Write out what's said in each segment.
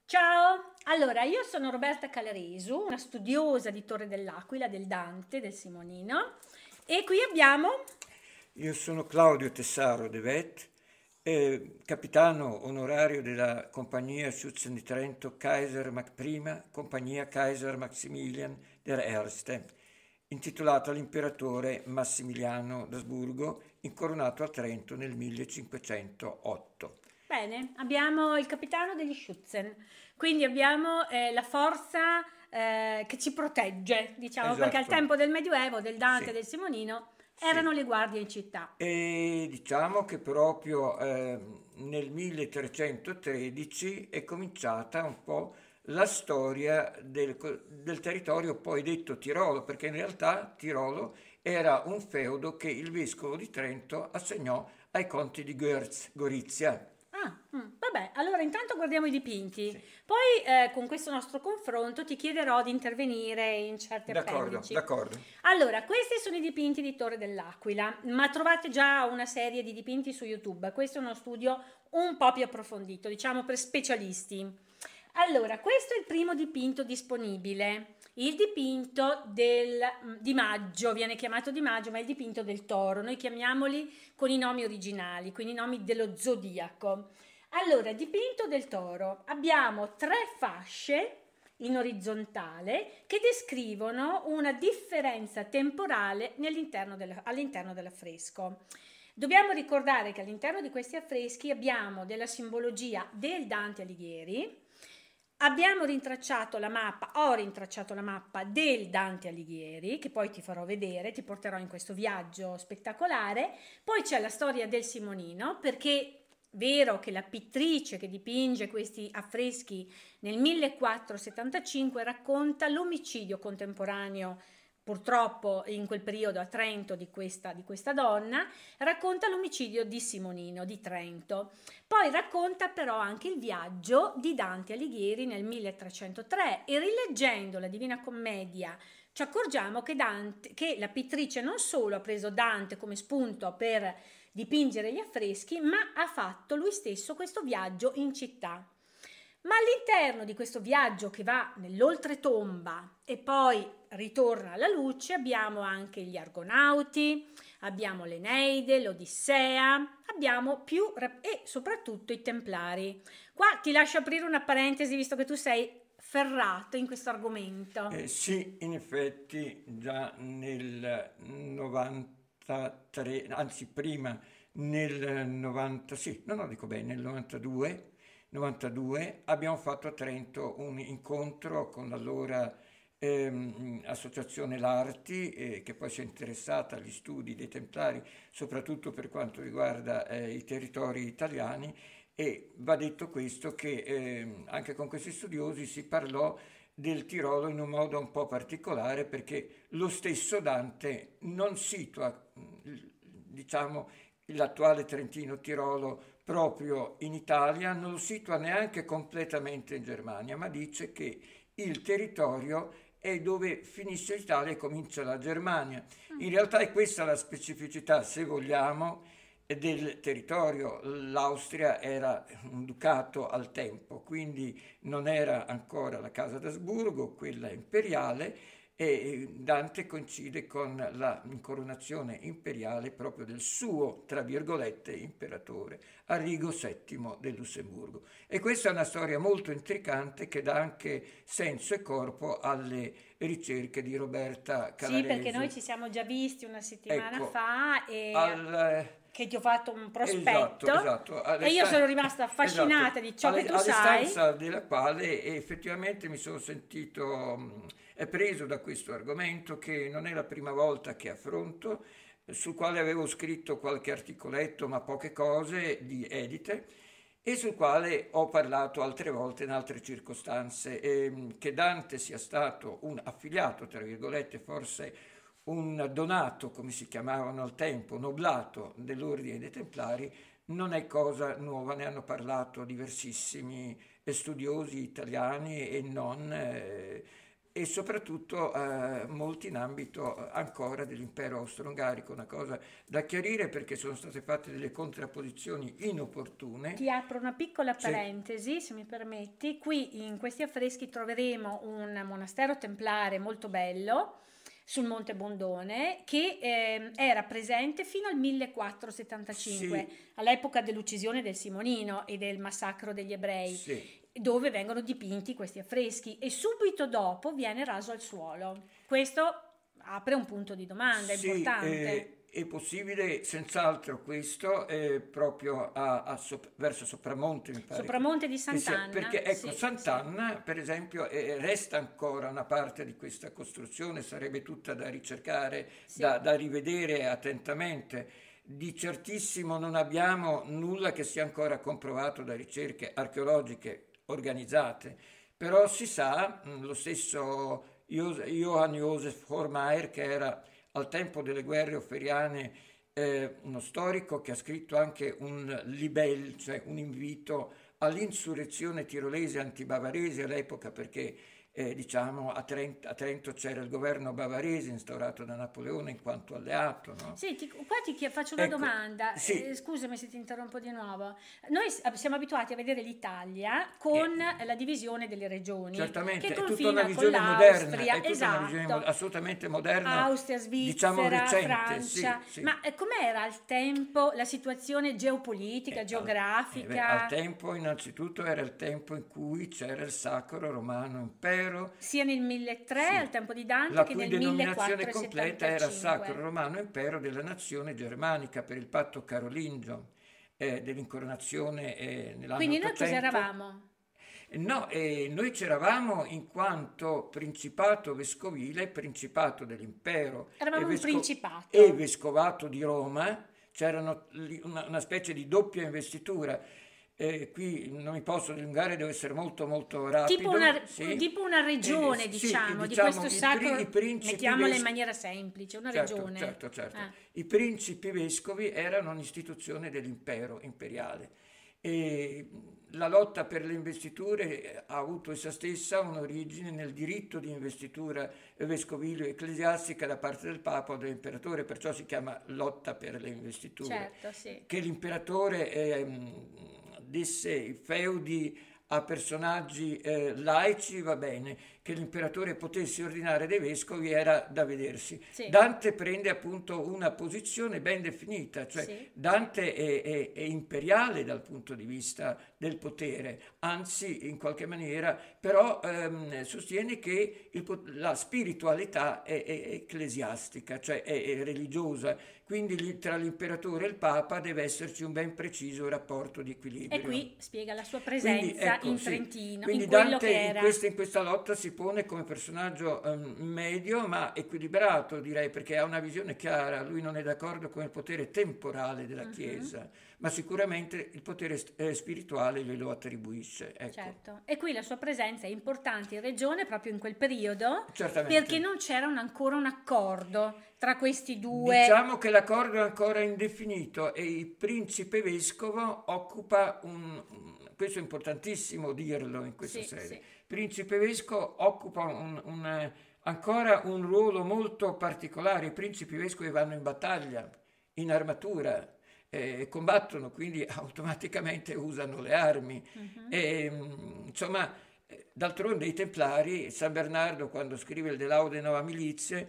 Ciao, allora io sono Roberta Calaresu, una studiosa di Torre dell'Aquila, del Dante, del Simonino, e qui abbiamo, Io sono Claudio Tessaro De Vet, capitano onorario della compagnia Schutzen di Trento prima compagnia Kaiser Maximilian der Erste, intitolata all'imperatore Massimiliano d'Asburgo, incoronato a Trento nel 1508. bene, abbiamo il capitano degli Schutzen, quindi abbiamo la forza che ci protegge, diciamo, perché al Esatto, tempo del Medioevo, del Dante e sì, del Simonino, erano sì. le guardie in città. E diciamo che proprio nel 1313 è cominciata un po' la storia del territorio poi detto Tirolo, perché in realtà Tirolo era un feudo che il vescovo di Trento assegnò ai conti di Gorizia. Vabbè, allora intanto guardiamo i dipinti, Sì. poi con questo nostro confronto ti chiederò di intervenire in certi D'accordo, appendici. d'accordo. Allora, questi sono i dipinti di Torre dell'Aquila, ma trovate già una serie di dipinti su YouTube. Questo è uno studio un po' più approfondito, diciamo per specialisti. Allora, questo è il primo dipinto disponibile. Il dipinto di maggio, viene chiamato di maggio, ma è il dipinto del toro. Noi chiamiamoli con i nomi originali, con i nomi dello zodiaco. Allora, dipinto del toro, abbiamo tre fasce in orizzontale che descrivono una differenza temporale all'interno dell'affresco. Dobbiamo ricordare che all'interno di questi affreschi abbiamo della simbologia del Dante Alighieri, abbiamo rintracciato la mappa, ho rintracciato la mappa del Dante Alighieri, che poi ti farò vedere, ti porterò in questo viaggio spettacolare. Poi c'è la storia del Simonino, perché vero che la pittrice che dipinge questi affreschi nel 1475 racconta l'omicidio contemporaneo, purtroppo in quel periodo a Trento, di questa donna, racconta l'omicidio di Simonino di Trento. Poi racconta però anche il viaggio di Dante Alighieri nel 1303 e rileggendo la Divina Commedia ci accorgiamo che la pittrice non solo ha preso Dante come spunto per dipingere gli affreschi, ma ha fatto lui stesso questo viaggio in città. Ma all'interno di questo viaggio che va nell'oltretomba e poi ritorna alla luce abbiamo anche gli Argonauti, abbiamo l'Eneide, l'Odissea, abbiamo e soprattutto i Templari. Qua ti lascio aprire una parentesi visto che tu sei ferrato in questo argomento. Sì, in effetti già nel 93, anzi prima nel 90, sì, no, no, dico bene, nel 92 abbiamo fatto a Trento un incontro con l'allora Associazione L'Arti, che poi si è interessata agli studi dei Templari, soprattutto per quanto riguarda i territori italiani, e va detto questo che anche con questi studiosi si parlò del Tirolo in un modo un po' particolare perché lo stesso Dante non situa, diciamo, l'attuale Trentino Tirolo proprio in Italia, non lo situa neanche completamente in Germania, ma dice che il territorio è dove finisce l'Italia e comincia la Germania. In realtà è questa la specificità, se vogliamo, del territorio. L'Austria era un ducato al tempo, quindi non era ancora la casa d'Asburgo, quella imperiale, e Dante coincide con la incoronazione imperiale proprio del suo, tra virgolette, imperatore, Arrigo VII del Lussemburgo. E questa è una storia molto intricante che dà anche senso e corpo alle ricerche di Roberta Sì, perché noi Calaresu. ci siamo già visti una settimana Ecco, fa e al, che ti ho fatto un esatto, prospetto esatto, e io sono rimasta affascinata esatto, di ciò che tu alle sai. stanza della quale effettivamente mi sono sentito preso da questo argomento che non è la prima volta che affronto, sul quale avevo scritto qualche articoletto, ma poche cose di edite, e sul quale ho parlato altre volte in altre circostanze. Che Dante sia stato un affiliato, tra virgolette, forse un donato, come si chiamavano al tempo, un oblato dell'ordine dei Templari, non è cosa nuova, ne hanno parlato diversissimi studiosi italiani e non, e soprattutto molti in ambito ancora dell'impero austro-ungarico, una cosa da chiarire perché sono state fatte delle contrapposizioni inopportune. Ti apro una piccola Sì, parentesi, se mi permetti. Qui in questi affreschi troveremo un monastero templare molto bello sul Monte Bondone che era presente fino al 1475, sì, all'epoca dell'uccisione del Simonino e del massacro degli ebrei, sì. dove vengono dipinti questi affreschi e subito dopo viene raso al suolo. Questo apre un punto di domanda Sì, importante. è possibile senz'altro questo proprio verso Sopramonte, mi pare Sopramonte di che sia, Sant'Anna, perché ecco, sì, sì, Sant'Anna, per esempio, resta ancora una parte di questa costruzione, sarebbe tutta da ricercare, sì. da rivedere attentamente. Di certissimo non abbiamo nulla che sia ancora comprovato da ricerche archeologiche organizzate, però si sa, lo stesso Johann Josef Hormeier, che era al tempo delle guerre offeriane uno storico che ha scritto anche un libel, cioè un invito all'insurrezione tirolese antibavarese all'epoca, perché diciamo a Trento c'era il governo bavarese instaurato da Napoleone in quanto alleato, no? Sì, qua faccio una Ecco, domanda, sì, scusami se ti interrompo di nuovo. Noi siamo abituati a vedere l'Italia eh, con la divisione delle regioni, che certamente, è tutta una confina con visione moderna, l'Austria, è tutta una visione esatto, assolutamente moderna, Austria, diciamo Svizzera, recente, sì, Francia, sì. ma com'era al tempo la situazione geopolitica, Al geografica, tempo, innanzitutto, era il tempo in cui c'era il Sacro Romano Impero, sia nel 1300 al sì, tempo di Dante la che cui nel denominazione completa era Sacro 1475? Romano Impero della nazione germanica per il patto carolingio dell'incoronazione nell'anno Quindi noi cosa 800. eravamo? No, noi c'eravamo in quanto principato vescovile, principato dell'impero Eravamo un e principato. vescovato di Roma, c'erano una specie di doppia investitura. Qui non mi posso dilungare, devo essere molto molto rapido, sì. Tipo una regione, Sì, diciamo, di diciamo questo i sacro, principi mettiamola in vescovi. maniera semplice, una Certo, regione. certo, certo. Eh. I principi vescovi erano un'istituzione dell'impero imperiale e la lotta per le investiture ha avuto essa stessa un'origine nel diritto di investitura vescovile o ecclesiastica da parte del Papa o dell'imperatore, perciò si chiama lotta per le investiture. Certo, sì. Che l'imperatore desse i feudi a personaggi laici va bene, che l'imperatore potesse ordinare dei vescovi era da vedersi. Sì, Dante prende appunto una posizione ben definita, cioè sì. Dante è imperiale dal punto di vista del potere, anzi in qualche maniera però sostiene che la spiritualità è ecclesiastica, cioè è religiosa, quindi tra l'imperatore e il papa deve esserci un ben preciso rapporto di E equilibrio. qui spiega la sua Quindi presenza ecco, in sì, Trentino, in quindi quello Dante che era. in questa lotta si pone come personaggio medio ma equilibrato, direi, perché ha una visione chiara, lui non è d'accordo con il potere temporale della Mhm. Chiesa, ma sicuramente il potere spirituale glielo attribuisce, ecco. Certo, e qui la sua presenza è importante in regione proprio in quel periodo Certamente. perché non c'era ancora un accordo tra questi due. Diciamo che l'accordo è ancora indefinito e il principe vescovo occupa questo è importantissimo dirlo in questa Sì, sede, sì, il principe vescovo occupa ancora un ruolo molto particolare, i principi vescovi vanno in battaglia, in armatura, combattono, quindi automaticamente usano le armi. mhm, E, insomma, d'altronde i Templari, San Bernardo quando scrive il De Laude Nova Milizie,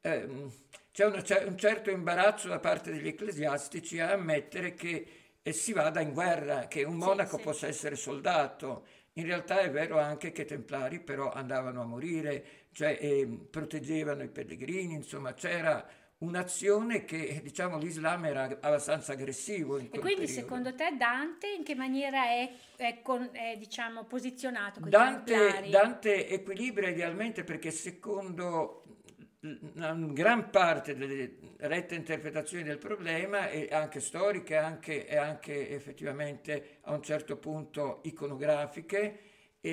c'è un certo imbarazzo da parte degli ecclesiastici a ammettere che si vada in guerra, che un sì, monaco sì. possa essere soldato. In realtà è vero anche che i Templari però andavano a morire, cioè proteggevano i pellegrini, insomma c'era un'azione che diciamo l'Islam era abbastanza aggressivo in E quel quindi periodo. secondo te Dante in che maniera è, diciamo, posizionato con i Dante, Templari? Dante equilibra idealmente perché secondo una gran parte delle rette interpretazioni del problema, e anche storiche e anche effettivamente a un certo punto iconografiche, e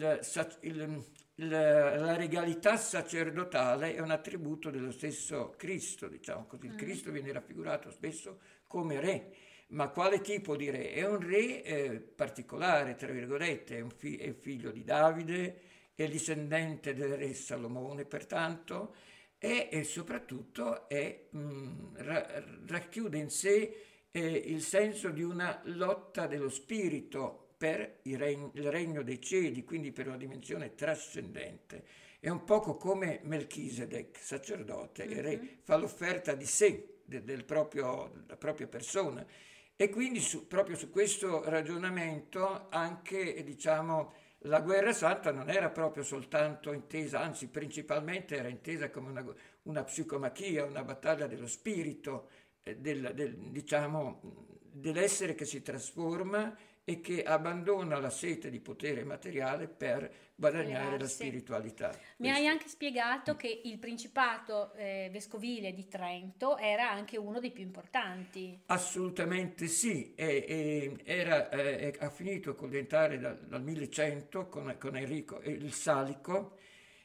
la regalità sacerdotale è un attributo dello stesso Cristo, diciamo così. Il Mm, Cristo viene raffigurato spesso come re, ma quale tipo di re? È un re particolare, tra virgolette, è figlio di Davide, è discendente del re Salomone, pertanto, e soprattutto racchiude in sé il senso di una lotta dello spirito per il regno dei cieli, quindi per una dimensione trascendente. È un poco come Melchisedec, sacerdote, il re fa l'offerta di sé, della propria persona. E quindi proprio su questo ragionamento anche, diciamo, la guerra santa non era proprio soltanto intesa, anzi principalmente era intesa come una psicomachia, una battaglia dello spirito, diciamo, dell'essere che si trasforma e che abbandona la sete di potere materiale per guadagnare la Elevarsi. spiritualità. Mi hai Questo. anche spiegato che il Principato vescovile di Trento era anche uno dei più importanti. Assolutamente sì, ha finito col diventare dal 1100 con Enrico il Salico,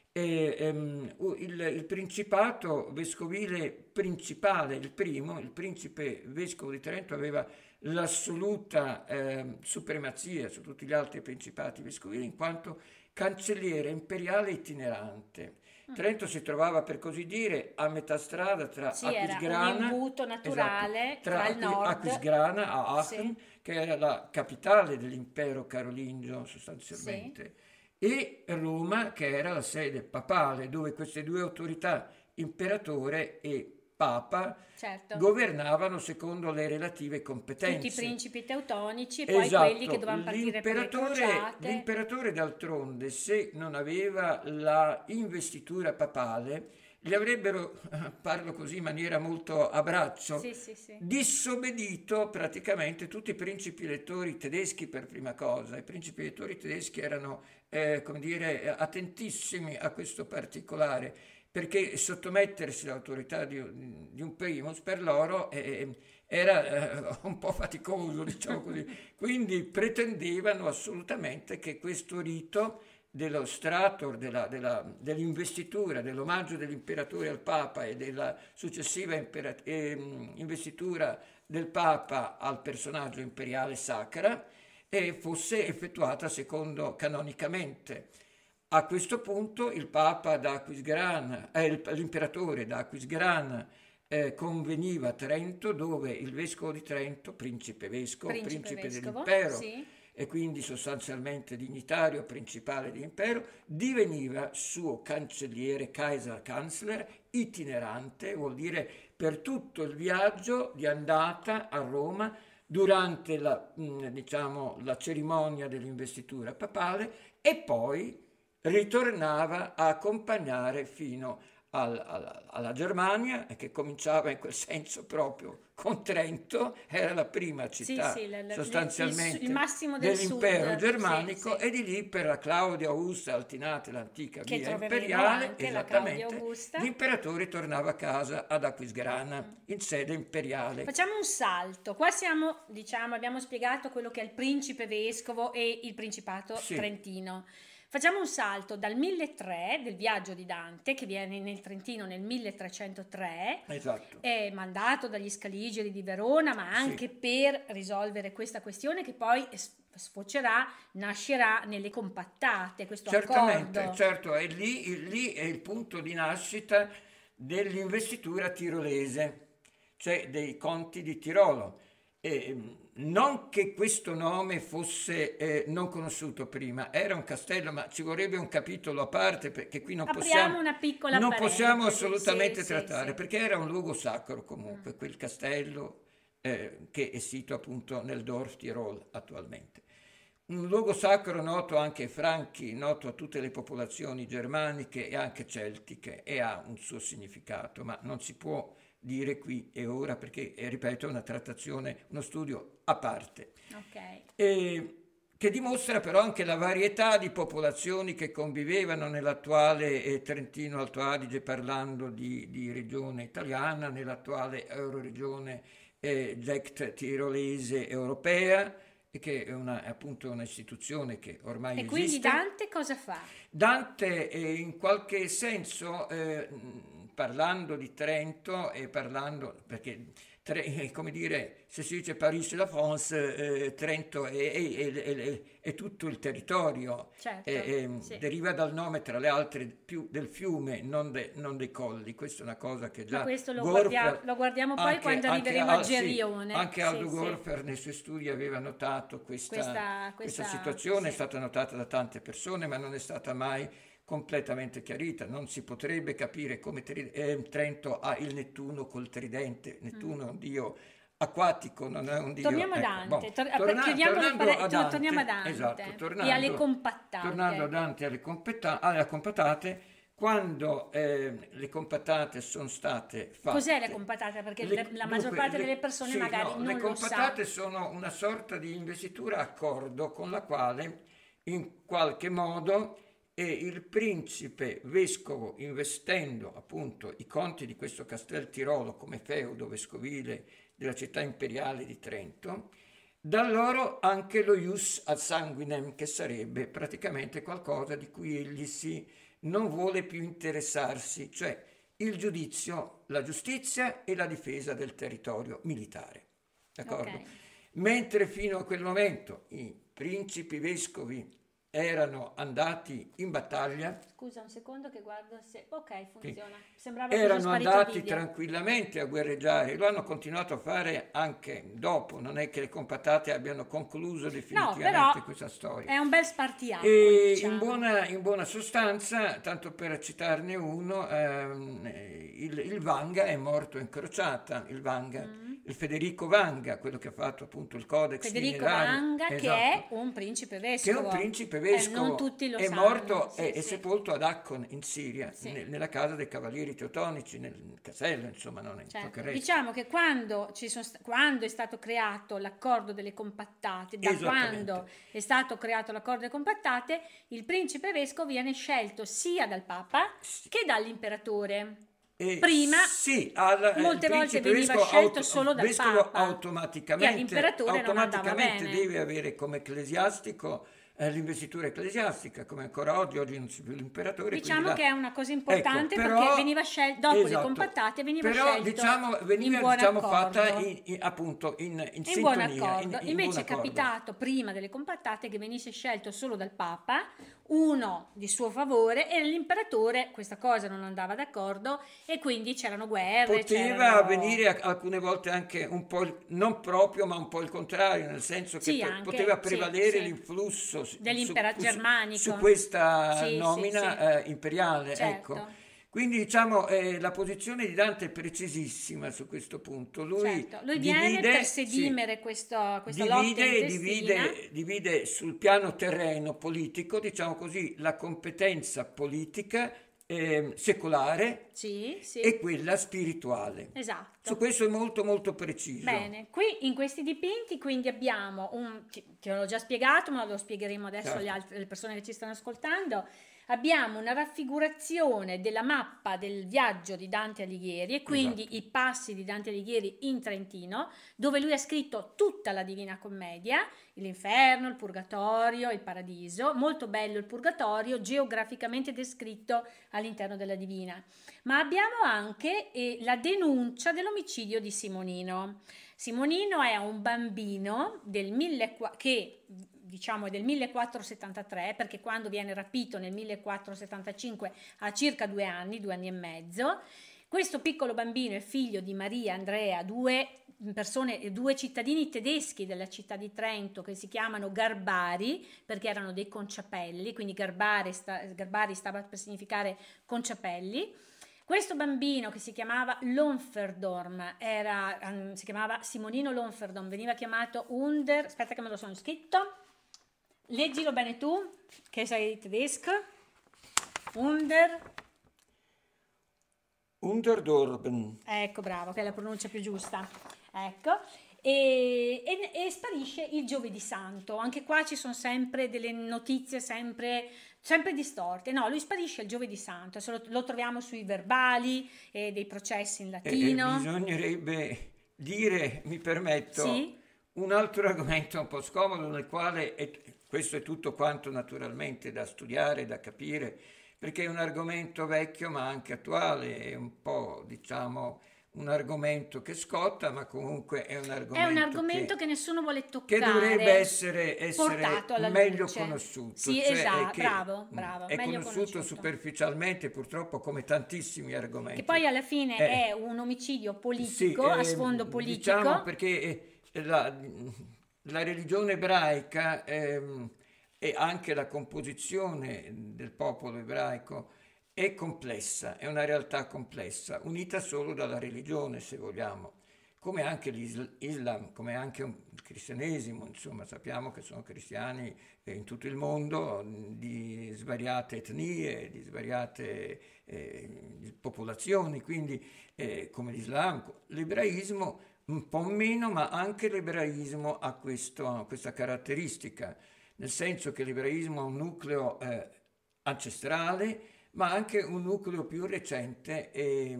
il principato vescovile principale, il primo, il principe vescovo di Trento, aveva l'assoluta supremazia su tutti gli altri principati vescovili in quanto cancelliere imperiale itinerante. Trento si trovava per così dire a metà strada tra Sì, era un Aquisgrana, imbuto esatto, naturale tra tra il nord. Aquisgrana a Aachen, Sì, che era la capitale dell'impero carolingio sì, sostanzialmente, e Roma, che era la sede papale, dove queste due autorità, imperatore e papa, certo. governavano secondo le relative Tutti i competenze. principi teutonici e poi quelli che Esatto, dovevano partire per le crociate. l'imperatore d'altronde, se non aveva la investitura papale, gli avrebbero, parlo così in maniera molto a braccio, Sì, sì, sì. disobbedito praticamente tutti i principi elettori tedeschi per prima cosa. I principi elettori tedeschi erano, come dire, attentissimi a questo particolare, perché sottomettersi all'autorità di un primus per loro era un po' faticoso, diciamo così. Quindi pretendevano assolutamente che questo rito dello strator, dell'investitura, dell'omaggio dell'imperatore al Papa e della successiva investitura del Papa al personaggio imperiale sacra, fosse effettuata secondo canonicamente. A questo punto il Papa da Aquisgrana, l'imperatore da Aquisgrana conveniva a Trento, dove il vescovo di Trento, principe vescovo, Principe principe vescovo, dell'impero sì. e quindi sostanzialmente dignitario principale dell'impero, diveniva suo cancelliere, Kaiserkanzler, itinerante, vuol dire per tutto il viaggio di andata a Roma durante diciamo, la cerimonia dell'investitura papale e poi ritornava a accompagnare fino alla Germania, che cominciava in quel senso proprio con Trento, era la prima Sì, città sì, il sostanzialmente massimo del dell'impero sud, sì, germanico sì. e di lì per la Claudia Augusta Altinate, l'antica Che via troveremo imperiale, anche la Claudia esattamente, Augusta. l'imperatore tornava a casa ad Aquisgrana in sede imperiale. Facciamo un salto. Qua siamo, diciamo, abbiamo spiegato quello che è il principe vescovo e il principato Sì, trentino. Facciamo un salto dal 1003 del viaggio di Dante, che viene nel Trentino nel 1303, esatto, è mandato dagli Scaligeri di Verona, ma sì. anche per risolvere questa questione che poi sfocerà, nascerà nelle compattate, questo Certamente, accordo. certo, lì è il punto di nascita dell'investitura tirolese, cioè dei conti di Tirolo. Non che questo nome fosse non conosciuto prima, era un castello, ma ci vorrebbe un capitolo a parte perché qui Apriamo una piccola non possiamo parentesi. Sì, assolutamente sì, trattare, sì. perché era un luogo sacro comunque, quel castello che è sito appunto nel Dorf Tirol attualmente. Un luogo sacro noto anche ai Franchi, noto a tutte le popolazioni germaniche e anche celtiche e ha un suo significato, ma non si può dire qui e ora perché, ripeto, è una trattazione, uno studio a parte. Ok. Che dimostra però anche la varietà di popolazioni che convivevano nell'attuale Trentino Alto Adige, parlando di regione italiana, nell'attuale euroregione Gect tirolese europea, e che è appunto un'istituzione che ormai E quindi esiste. Dante cosa fa? Dante in qualche senso, parlando di Trento e parlando, perché come dire, se si dice Paris la France, Trento è tutto il territorio, certo, sì. deriva dal nome tra le altre più del fiume, non dei colli. Questa è una cosa che Ma già questo Gorfer, lo guardiamo poi quando arriveremo a sì, Gerione. anche Sì, Aldo sì. Gorfer nei suoi studi aveva notato questa situazione, è Sì. stata notata da tante persone, ma non è stata mai completamente chiarita. Non si potrebbe capire come Trento ha il Nettuno col tridente. Nettuno è un dio acquatico, non è un dio. Torniamo a Ecco, Dante, boh. Tornando a torniamo a Dante, esatto, Dante e alle tornando a compattate. Dante e alle compatate, quando le compatate sono state Cos'è la fatte. compatata? Perché la maggior Dunque, parte delle persone sì, magari no, le non lo sa. compatate sono una sorta di investitura accordo con la quale in qualche modo il principe vescovo, investendo appunto i conti di questo Castel Tirolo come feudo vescovile della città imperiale di Trento, dà loro anche lo ius ad sanguinem, che sarebbe praticamente qualcosa di cui egli non vuole più interessarsi, cioè il giudizio, la giustizia e la difesa del territorio militare. Ok. D'accordo? Mentre fino a quel momento i principi vescovi erano andati in battaglia, Scusa un secondo che guardo se... Ok, sì, funziona. Sembrava fosse erano sparito il andati video. tranquillamente a guerreggiare, lo hanno continuato a fare anche dopo, non è che le compattate abbiano concluso No, però definitivamente questa storia. è un bel spartiacque, E diciamo. in buona sostanza, tanto per citarne uno, il Vanga è morto in crociata, il Federico Vanga, quello che ha fatto appunto il Codex Federico Minerario, Vanga, che è esatto, un principe che è un vescovo. principe Non vescovo, tutti lo è sanno. morto Sì, è sì, sepolto ad Akkon in Siria, sì. nella casa dei cavalieri teutonici, nel casello, insomma, non in ciò che Certo, resta. diciamo che quando è stato creato l'accordo delle compattate, da Esattamente. quando è stato creato l'accordo delle compattate, il principe vescovo viene scelto sia dal Papa che dall'imperatore. Prima, Sì, il molte volte principe veniva vescovo, scelto solo dal vescovo Papa e all'imperatore non andava automaticamente bene. deve avere come ecclesiastico l'investitura ecclesiastica, come ancora oggi non c'è più l'imperatore, quindi Diciamo che è una cosa ecco, importante perché però, veniva scelto, dopo le esatto, compattate, veniva però scelto in veniva buon diciamo fatta accordo. appunto in In buon sintonia, accordo. in buon Invece è accordo. capitato prima delle compattate che venisse scelto solo dal Papa, uno di suo favore, e l'imperatore questa cosa non andava d'accordo e quindi c'erano guerre, Poteva c'erano... avvenire alcune volte anche un po', non proprio, ma un po' il contrario, nel senso che Sì, poteva anche, sì, prevalere sì, l'influsso dell'impero su germanico. questa Sì, sì, sì, nomina imperiale, ecco. certo, Quindi diciamo la posizione di Dante è precisissima su questo punto. Lui certo. Lui viene per divide, sì, sedimere questa lotta intestina. divide sul piano terreno politico, diciamo così, la competenza politica secolare Sì, sì, e quella spirituale. Su esatto. questo è molto molto preciso. Bene, qui in questi dipinti quindi abbiamo ti l'ho già spiegato, ma lo spiegheremo adesso Certo, alle persone che ci stanno ascoltando. Abbiamo una raffigurazione della mappa del viaggio di Dante Alighieri e esatto. quindi i passi di Dante Alighieri in Trentino, dove lui ha scritto tutta la Divina Commedia, l'inferno, il purgatorio, il paradiso. Molto bello il purgatorio, geograficamente descritto all'interno della Divina. Ma abbiamo anche la denuncia dell'omicidio di Simonino. Simonino è un bambino che diciamo è del 1473, perché quando viene rapito nel 1475 ha circa 2 anni e mezzo. Questo piccolo bambino è figlio di Maria e Andrea, due cittadini tedeschi della città di Trento che si chiamano Garbari perché erano dei conciapelli, quindi Garbari stava per significare conciapelli. Questo bambino che si chiamava Lonferdorm, si chiamava Simonino Lonferdorm, veniva chiamato aspetta che me lo sono scritto, leggilo bene tu, che sei tedesco, Unterdorben. ecco bravo, che è la pronuncia più giusta, ecco, e sparisce il giovedì santo, anche qua ci sono sempre delle notizie sempre distorte, no, lui sparisce il giovedì santo, lo troviamo sui verbali dei processi in latino, Bisognerebbe dire, mi permetto, sì, un altro argomento un po' scomodo nel quale questo è tutto quanto naturalmente da studiare, da capire, perché è un argomento vecchio ma anche attuale, è un po', diciamo, un argomento che scotta, ma comunque è un È un argomento argomento che nessuno vuole che dovrebbe toccare, essere portato alla meglio luce. conosciuto, Sì, cioè esatto, bravo, bravo, è meglio conosciuto conosciuto. superficialmente purtroppo come tantissimi Che argomenti. poi alla fine è Eh, un omicidio sì, politico, a sfondo diciamo politico. perché la religione ebraica e anche la composizione del popolo ebraico è complessa, è una realtà complessa, unita solo dalla religione, se vogliamo, come anche l'Islam, come anche il cristianesimo, insomma, sappiamo che sono cristiani in tutto il mondo, di svariate etnie, di svariate popolazioni, quindi come l'Islam, l'ebraismo un po' meno, ma anche l'ebraismo ha questa caratteristica, nel senso che l'ebraismo ha un nucleo ancestrale, ma anche un nucleo più recente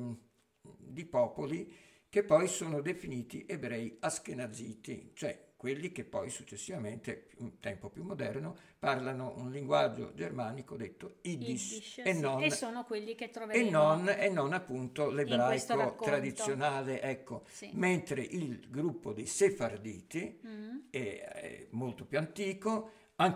di popoli che poi sono definiti ebrei askenaziti, cioè quelli che poi successivamente, in tempo più moderno, parlano un linguaggio germanico detto Yiddish Yiddish, sì, e sono quelli che troveremo e non appunto in questo l'ebraico racconto. tradizionale, ecco, Sì. mentre il gruppo dei Sefarditi è molto più antico,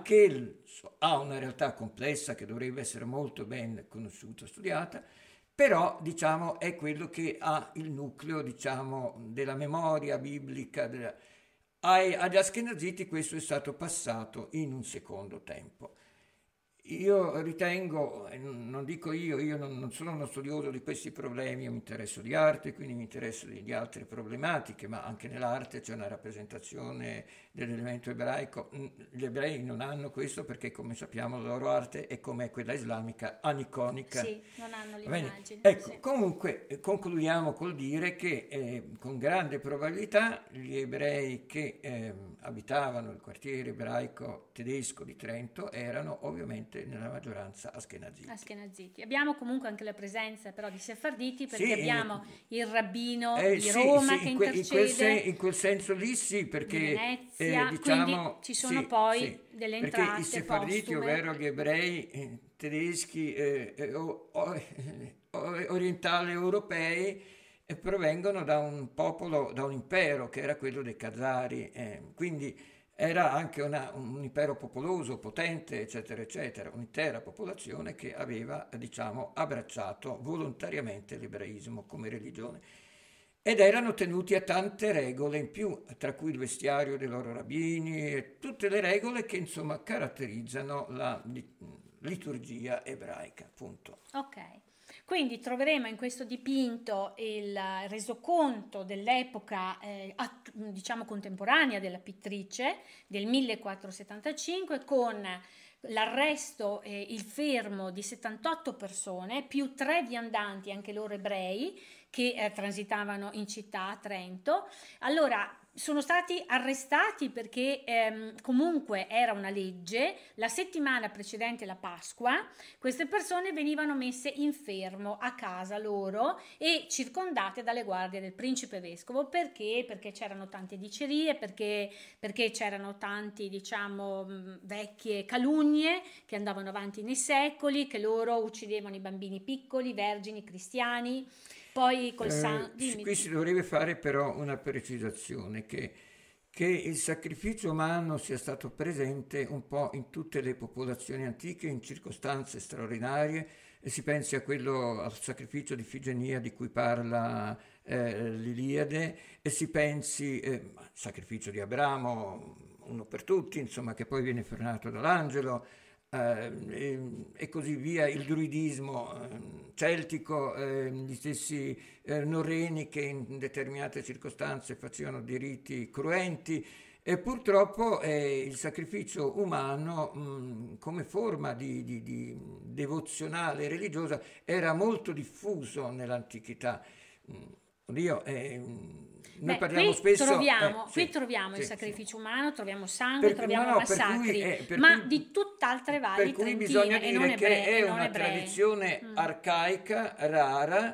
ha una realtà complessa che dovrebbe essere molto ben conosciuta, studiata, però diciamo è quello che ha il nucleo diciamo della memoria biblica. Agli Askenaziti questo è stato passato in un secondo tempo. Io ritengo, e non dico io non sono uno studioso di questi problemi, io mi interesso di arte, quindi mi interesso di altre problematiche, ma anche nell'arte c'è una rappresentazione dell'elemento ebraico. Gli ebrei non hanno questo perché, come sappiamo, la loro arte è come quella islamica, aniconica. Sì, non hanno Va bene? l'immagine. Ecco, Sì. comunque concludiamo col dire che con grande probabilità gli ebrei che abitavano il quartiere ebraico tedesco di Trento erano ovviamente nella maggioranza askenaziti. Askenaziti. Abbiamo comunque anche la presenza però di Sefarditi perché Sì, abbiamo il rabbino di sì, Roma sì, che intercede, in quel senso lì sì, di perché Venezia, quindi diciamo ci sono sì, poi sì, delle perché i entrate sefarditi, postume. ovvero gli ebrei tedeschi orientali europei, provengono da un popolo, da un impero che era quello dei Khazari, quindi era anche un impero popoloso, potente, eccetera, eccetera, un'intera popolazione che aveva, diciamo, abbracciato volontariamente l'ebraismo come religione. Ed erano tenuti a tante regole in più, tra cui il vestiario dei loro rabbini e tutte le regole che insomma caratterizzano la liturgia ebraica, appunto. Ok, quindi troveremo in questo dipinto il resoconto dell'epoca, diciamo contemporanea della pittrice del 1475 con l'arresto e il fermo di 78 persone, più 3 viandanti, anche loro ebrei, che transitavano in città a Trento. Allora, sono stati arrestati perché comunque era una legge, la settimana precedente la Pasqua, queste persone venivano messe in fermo a casa loro e circondate dalle guardie del principe vescovo. Perché? Perché c'erano tante dicerie, perché c'erano tanti, diciamo, vecchie calunnie che andavano avanti nei secoli, che loro uccidevano i bambini piccoli, vergini, cristiani. Poi col sangue. Dimmi, Qui dimmi. si dovrebbe fare però una precisazione che il sacrificio umano sia stato presente un po' in tutte le popolazioni antiche in circostanze straordinarie e si pensi a quello, al sacrificio di Ifigenia di cui parla l'Iliade e si pensi al sacrificio di Abramo, uno per tutti, insomma, che poi viene frenato dall'angelo, e così via, il druidismo celtico, gli stessi norreni che in determinate circostanze facevano dei riti cruenti e purtroppo il sacrificio umano come forma di devozionale religiosa era molto diffuso nell'antichità. Oddio, noi Beh, parliamo spesso. qui Sì, troviamo il sì, sì. sacrificio umano, troviamo sangue, No, troviamo no, massacri, per ma cui, di tutt'altre per valli cui bisogna trentine dire che e è non una ebrei. tradizione arcaica, rara,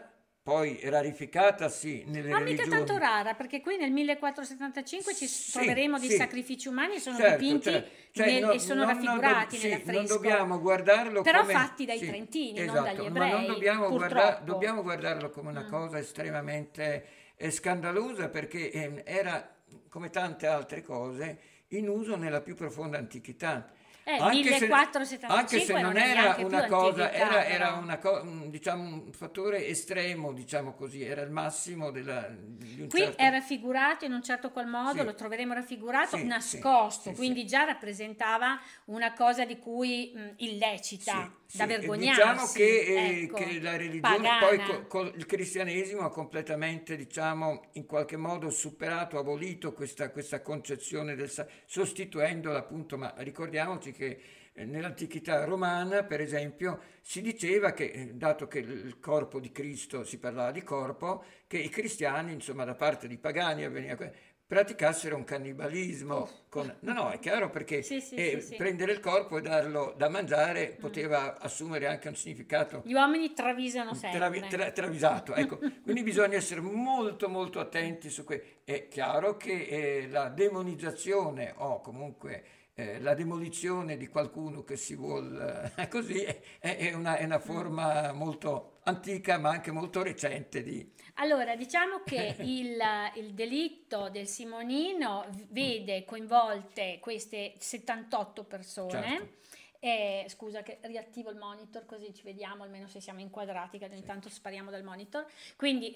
poi rarificata sì nelle Ma mica tanto religioni. rara, perché qui nel 1475 Sì, troveremo dei sì, sacrifici umani, sono certo, dipinti certo. Cioè, e sono raffigurati sì, non nell'affresco, dobbiamo guardarlo però come, fatti dai sì, trentini, non dagli esatto, ma non ebrei, dobbiamo purtroppo. dobbiamo guardarlo come una Mm. cosa estremamente scandalosa perché era, come tante altre cose, in uso nella più profonda antichità. Anche se, anche se 1475 non non è era neanche più una cosa, antichità, era però. diciamo, un fattore estremo, diciamo così, era il massimo di un Qui certo... è raffigurato in un certo qual modo, lo Sì, troveremo raffigurato sì, sì, nascosto, sì, sì. quindi già rappresentava una cosa di cui illecita, Sì, da sì, e diciamo vergognarsi, che ecco, la religione, poi pagana. il cristianesimo ha completamente, diciamo, in qualche modo superato, abolito questa concezione sostituendola appunto, ma ricordiamoci che nell'antichità romana, per esempio, si diceva che, dato che il corpo di Cristo si parlava di corpo, che i cristiani, insomma, da parte di pagani praticassero un Uff. cannibalismo. No, no, è chiaro perché Sì, sì, sì, sì. prendere il corpo e darlo da mangiare Mm. poteva assumere anche un significato Gli uomini travisano sempre. travisato. Ecco, quindi bisogna essere molto molto attenti su questo. È chiaro che la demonizzazione o comunque la demolizione di qualcuno che si vuol così è una Mm. forma molto antica ma anche molto recente di... Allora, diciamo che il delitto del Simonino vede coinvolte queste 78 Certo, persone. Scusa che riattivo il monitor così ci vediamo, almeno se siamo inquadrati, che ogni sì. tanto spariamo dal monitor. Quindi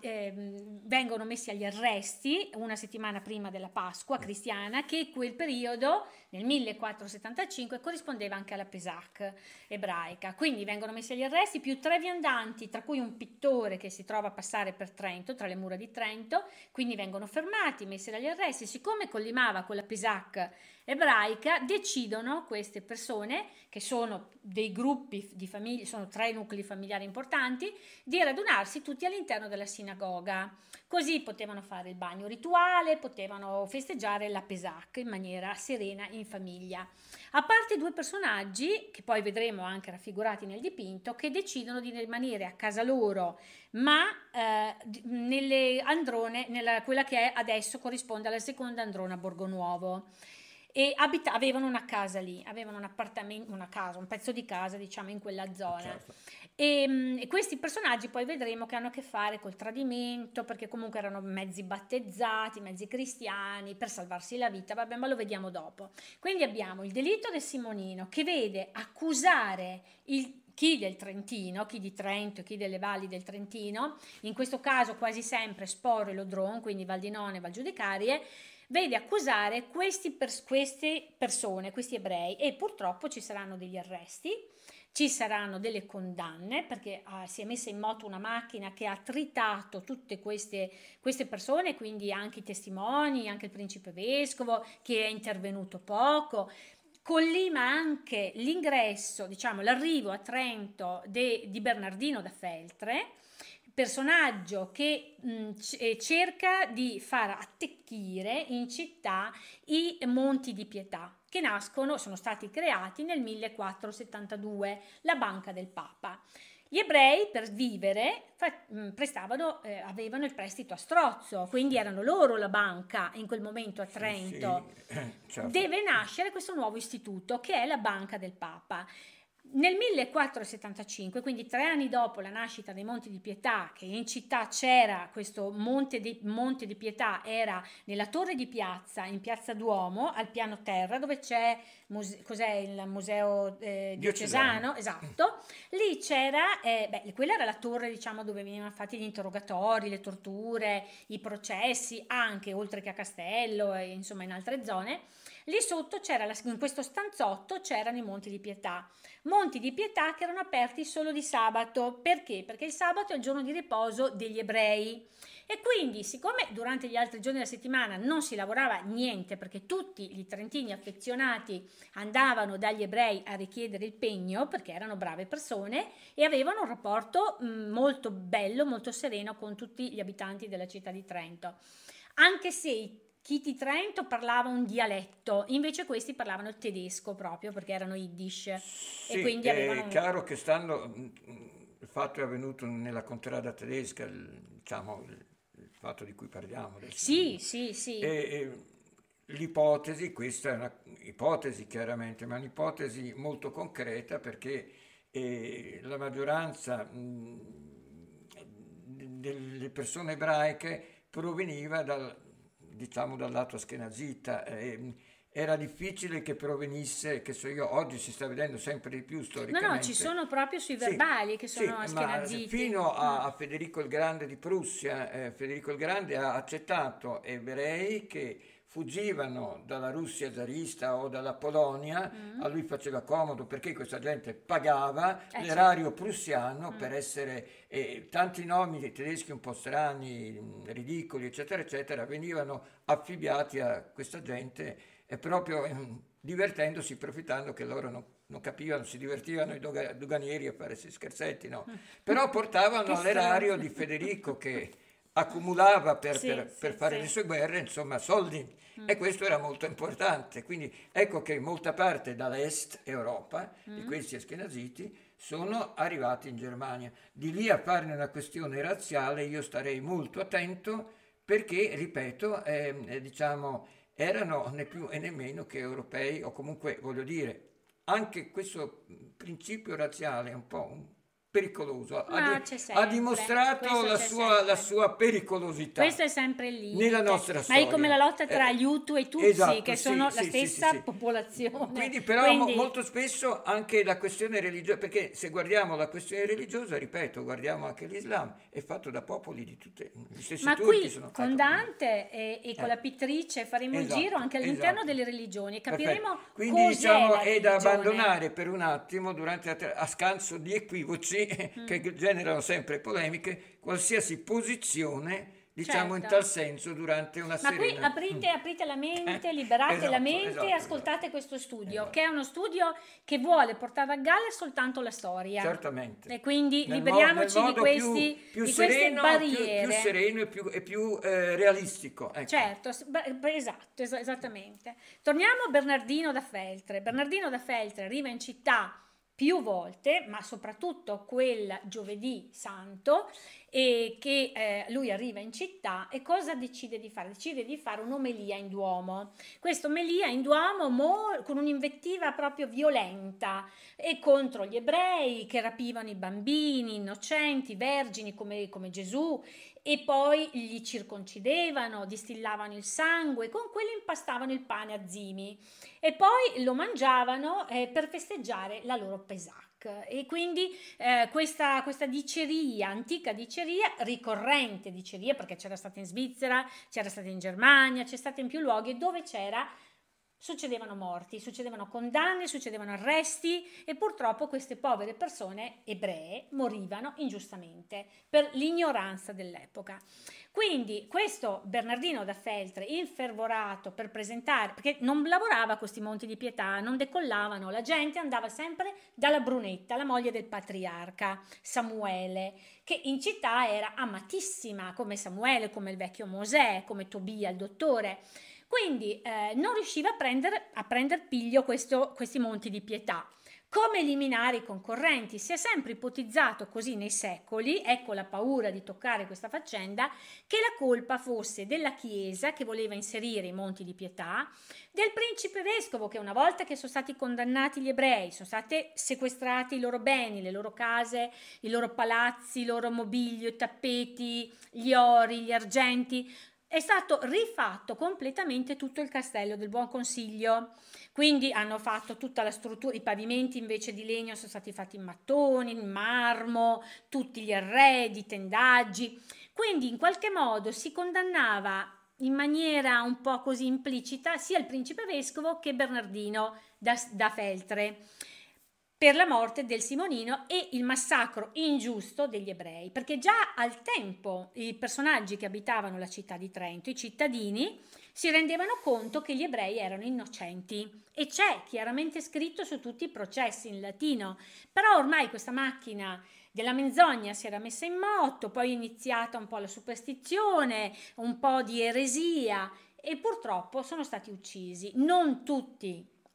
vengono messi agli arresti una settimana prima della Pasqua cristiana, che quel periodo, nel 1475, corrispondeva anche alla Pesach ebraica. Quindi vengono messi agli arresti più tre viandanti, tra cui un pittore che si trova a passare per Trento, tra le mura di Trento, quindi vengono fermati, messi agli arresti. Siccome collimava con la Pesach ebraica, decidono queste persone, che sono dei gruppi di famiglie, sono tre nuclei familiari importanti, di radunarsi tutti all'interno della sinagoga. Così potevano fare il bagno rituale, potevano festeggiare la Pesach in maniera serena in famiglia. A parte due personaggi, che poi vedremo anche raffigurati nel dipinto, che decidono di rimanere a casa loro, ma nelle Androne, quella che adesso corrisponde alla seconda Androna Borgonuovo. E avevano una casa lì, avevano un appartamento, una casa, un pezzo di casa, diciamo, in quella zona. Certo. E questi personaggi poi vedremo che hanno a che fare col tradimento, perché comunque erano mezzi battezzati, mezzi cristiani, per salvarsi la vita, vabbè, ma lo vediamo dopo. Quindi abbiamo il delitto del Simonino che vede accusare chi del Trentino, chi di Trento, chi delle valli del Trentino, in questo caso quasi sempre Sporo e Lodron, quindi Val di None e Val Giudicarie, vede accusare queste persone, questi ebrei, e purtroppo ci saranno degli arresti, ci saranno delle condanne perché si è messa in moto una macchina che ha tritato tutte queste persone, quindi anche i testimoni, anche il principe vescovo che è intervenuto poco. Collima anche l'ingresso, diciamo l'arrivo a Trento di Bernardino da Feltre, personaggio che cerca di far attecchire in città i Monti di Pietà, che sono stati creati nel 1472, la Banca del Papa. Gli ebrei per vivere avevano il prestito a strozzo, quindi erano loro la banca in quel momento a Sì, sì, Trento. certo. Deve nascere questo nuovo istituto che è la Banca del Papa. Nel 1475, quindi 3 anni dopo la nascita dei Monti di Pietà, che in città c'era questo Monte di Pietà, era nella torre di piazza, in piazza Duomo, al piano terra, dove c'è cos'è il museo Diocesano. diocesano, esatto, lì c'era, quella era la torre, diciamo, dove venivano fatti gli interrogatori, le torture, i processi, anche oltre che a Castello e insomma in altre zone. Lì sotto in questo stanzotto c'erano i Monti di Pietà. Monti di Pietà che erano aperti solo di sabato. Perché? Perché il sabato è il giorno di riposo degli ebrei. E quindi, siccome durante gli altri giorni della settimana non si lavorava niente, perché tutti gli trentini affezionati andavano dagli ebrei a richiedere il pegno, perché erano brave persone e avevano un rapporto molto bello, molto sereno con tutti gli abitanti della città di Trento. Anche se chi di Trento parlava un dialetto, invece questi parlavano il tedesco proprio perché erano Yiddish e Sì, quindi avevano è chiaro che stando fatto è avvenuto nella contrada tedesca, diciamo, il fatto di cui parliamo adesso. Sì, sì, sì. E l'ipotesi, questa è una ipotesi chiaramente, ma un'ipotesi molto concreta perché la maggioranza delle persone ebraiche proveniva diciamo, dal lato askenazita. Era difficile che provenisse, che so io, oggi si sta vedendo sempre di più No, no, ci storicamente. sono proprio sui Sì, verbali che sono sì, ma askenaziti. fino a Federico il Grande di Prussia, Federico il Grande ha accettato ebrei che fuggivano dalla Russia zarista o dalla Polonia, a lui faceva comodo perché questa gente pagava Certo. l'erario prussiano per essere, tanti nomi dei tedeschi un po' strani, ridicoli, eccetera, eccetera, venivano affibbiati a questa gente e proprio divertendosi, profittando che loro non capivano, si divertivano i doganieri a fare questi scherzetti, no? Però Che portavano l'erario stronzo. di Federico che accumulava Sì, per sì, fare le sì. sue guerre, insomma, soldi. E questo era molto importante. Quindi ecco che molta parte dall'est Europa, di questi askenaziti, sono arrivati in Germania. Di lì a farne una questione razziale io starei molto attento perché, ripeto, diciamo, erano né più e né meno che europei, o comunque voglio dire, anche questo principio razziale è un po' pericoloso, Ma c'è ha sempre, dimostrato questo c'è la sempre. sua pericolosità Questo è sempre il nella limite, nostra ma è come la storia. lotta tra gli Hutu e i Tutsi, Esatto, che sì, sono la sì, sì, sì, stessa sì. popolazione. Quindi però Quindi, molto spesso anche la questione religiosa, perché se guardiamo la questione religiosa, ripeto, guardiamo anche l'Islam, è fatto da popoli di tutte, gli stessi ma turchi qui sono, con ecco, Dante e con eh, la pittrice faremo il giro esatto, anche all'interno esatto. delle religioni, Perfetto. capiremo Quindi cos'è diciamo la è da religione. abbandonare per un attimo, durante a scanso di equivoci Mm, che generano sempre polemiche, qualsiasi posizione, diciamo in certo. tal senso, durante una Ma qui serena. aprite la mente, liberate la Esatto, mente e esatto, esatto. ascoltate questo studio, che è Esatto. uno studio che vuole portare a galla soltanto la storia. Certamente. E quindi Nel liberiamoci modo di queste più barriere. sereno e più realistico, ecco. Certo, esatto, esattamente. Torniamo a Bernardino da Feltre. Bernardino da Feltre arriva in città più volte, ma soprattutto quel giovedì santo, e che lui arriva in città e cosa decide di fare? Decide di fare un'omelia in Duomo. Questa omelia in Duomo con un'invettiva proprio violenta e contro gli ebrei che rapivano i bambini innocenti, vergini come Gesù, e poi li circoncidevano, distillavano il sangue, con quello impastavano il pane a zimi e poi lo mangiavano per festeggiare la loro Pesach. E quindi questa diceria, antica diceria, ricorrente diceria, perché c'era stata in Svizzera, c'era stata in Germania, c'è stata in più luoghi dove c'era, succedevano morti, succedevano condanne, succedevano arresti e purtroppo queste povere persone ebree morivano ingiustamente per l'ignoranza dell'epoca. Quindi questo Bernardino da Feltre, infervorato per presentare, perché non lavorava a questi monti di pietà, non decollavano, la gente andava sempre dalla Brunetta, la moglie del patriarca Samuele, che in città era amatissima, come Samuele, come il vecchio Mosè, come Tobia, il dottore. Quindi non riusciva a prendere piglio questi monti di pietà. Come eliminare i concorrenti? Si è sempre ipotizzato così nei secoli, ecco la paura di toccare questa faccenda, che la colpa fosse della Chiesa che voleva inserire i monti di pietà, del principe vescovo che una volta che sono stati condannati gli ebrei, sono stati sequestrati i loro beni, le loro case, i loro palazzi, il loro mobilio, i tappeti, gli ori, gli argenti, è stato rifatto completamente tutto il castello del Buon Consiglio. Quindi hanno fatto tutta la struttura, i pavimenti invece di legno sono stati fatti in mattoni, in marmo, tutti gli arredi, i tendaggi. Quindi in qualche modo si condannava in maniera un po' così implicita sia il principe vescovo che Bernardino da Feltre per la morte del Simonino e il massacro ingiusto degli ebrei, perché già al tempo i personaggi che abitavano la città di Trento, i cittadini, si rendevano conto che gli ebrei erano innocenti e c'è chiaramente scritto su tutti i processi in latino, però ormai questa macchina della menzogna si era messa in moto, poi è iniziata un po' la superstizione, un po' di eresia e purtroppo sono stati uccisi, non tutti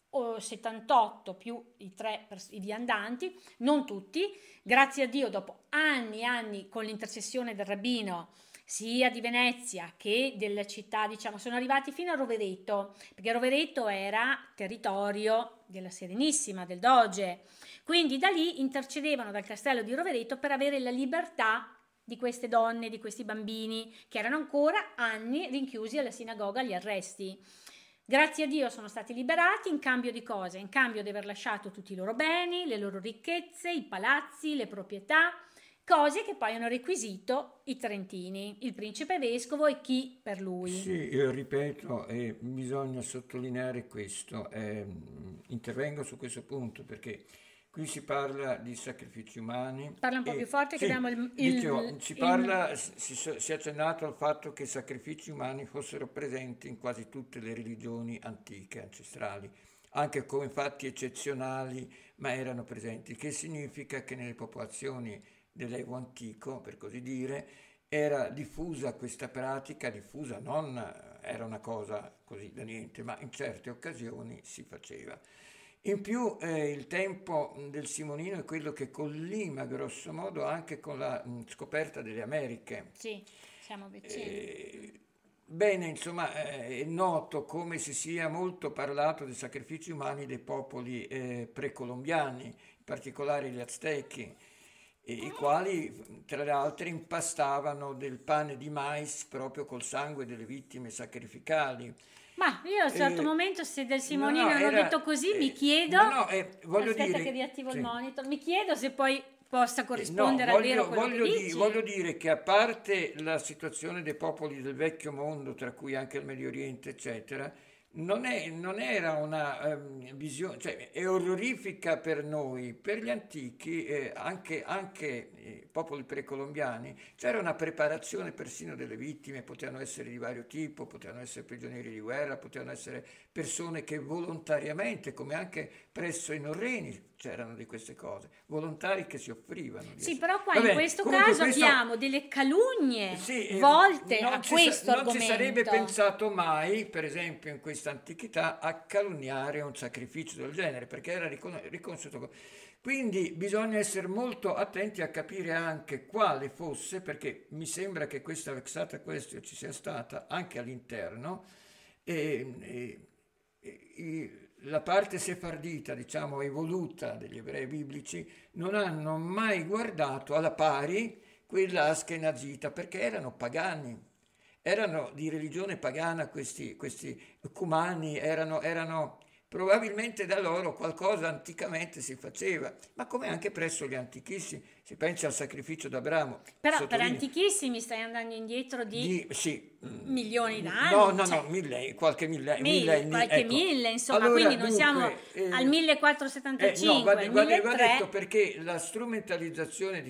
78 più i viandanti, non tutti, grazie a Dio dopo anni e anni con l'intercessione del rabbino sia di Venezia che della città, diciamo, sono arrivati fino a Rovereto, perché Rovereto era territorio della Serenissima, del Doge, quindi da lì intercedevano dal castello di Rovereto per avere la libertà di queste donne, di questi bambini che erano ancora anni rinchiusi alla sinagoga agli arresti. Grazie a Dio sono stati liberati in cambio di cosa? In cambio di aver lasciato tutti i loro beni, le loro ricchezze, i palazzi, le proprietà, cose che poi hanno requisito i trentini, il principe vescovo e chi per lui. Sì, io ripeto, bisogna sottolineare questo, intervengo su questo punto perché qui si parla di sacrifici umani. Parla un po' più forte che Sì, abbiamo dicevo, si è accennato al fatto che i sacrifici umani fossero presenti in quasi tutte le religioni antiche, ancestrali, anche come fatti eccezionali, ma erano presenti, che significa che nelle popolazioni dell'Evo antico, per così dire, era diffusa questa pratica, diffusa non era una cosa così da niente, ma in certe occasioni si faceva. In più il tempo del Simonino è quello che collima grosso modo anche con la scoperta delle Americhe. Sì, siamo vicini. Bene, insomma, è noto come si sia molto parlato dei sacrifici umani dei popoli precolombiani, in particolare gli Aztechi, i quali tra le altre impastavano del pane di mais proprio col sangue delle vittime sacrificali. Ma io a un certo momento, se del No, Simonino no, hanno era, detto così, mi chiedo, no, no, voglio aspetta dire, che riattivo il sì. monitor, mi chiedo se poi possa No, corrispondere al vero quello che dici. voglio dire che a parte la situazione dei popoli del vecchio mondo, tra cui anche il Medio Oriente, eccetera, non era una visione, cioè è orrorifica per noi, per gli antichi, anche i popoli precolombiani, c'era una preparazione persino delle vittime, potevano essere di vario tipo, potevano essere prigionieri di guerra, potevano essere persone che volontariamente, come anche presso i norreni, c'erano di queste cose, volontari che si offrivano. Sì, però qua Va in bene, questo comunque caso questo abbiamo delle calunnie sì, volte non a ci questo non si sarebbe argomento. pensato mai, per esempio in questa antichità, a calunniare un sacrificio del genere, perché era riconosciuto. Quindi bisogna essere molto attenti a capire anche quale fosse, perché mi sembra che questa vexata questione ci sia stata anche all'interno, e, e- la parte sefardita, diciamo, evoluta degli ebrei biblici, non hanno mai guardato alla pari quella askenazita, perché erano pagani, erano di religione pagana questi cumani, erano probabilmente da loro qualcosa anticamente si faceva, ma come anche presso gli antichissimi, si pensa al sacrificio d'Abramo, Però per sottolineo, antichissimi stai andando indietro di sì, milioni no, d'anni, no, cioè no, qualche millenni, qualche ecco. mille, insomma, Allora, quindi non siamo dunque, al no, 1475, al va detto 1300. perché la strumentalizzazione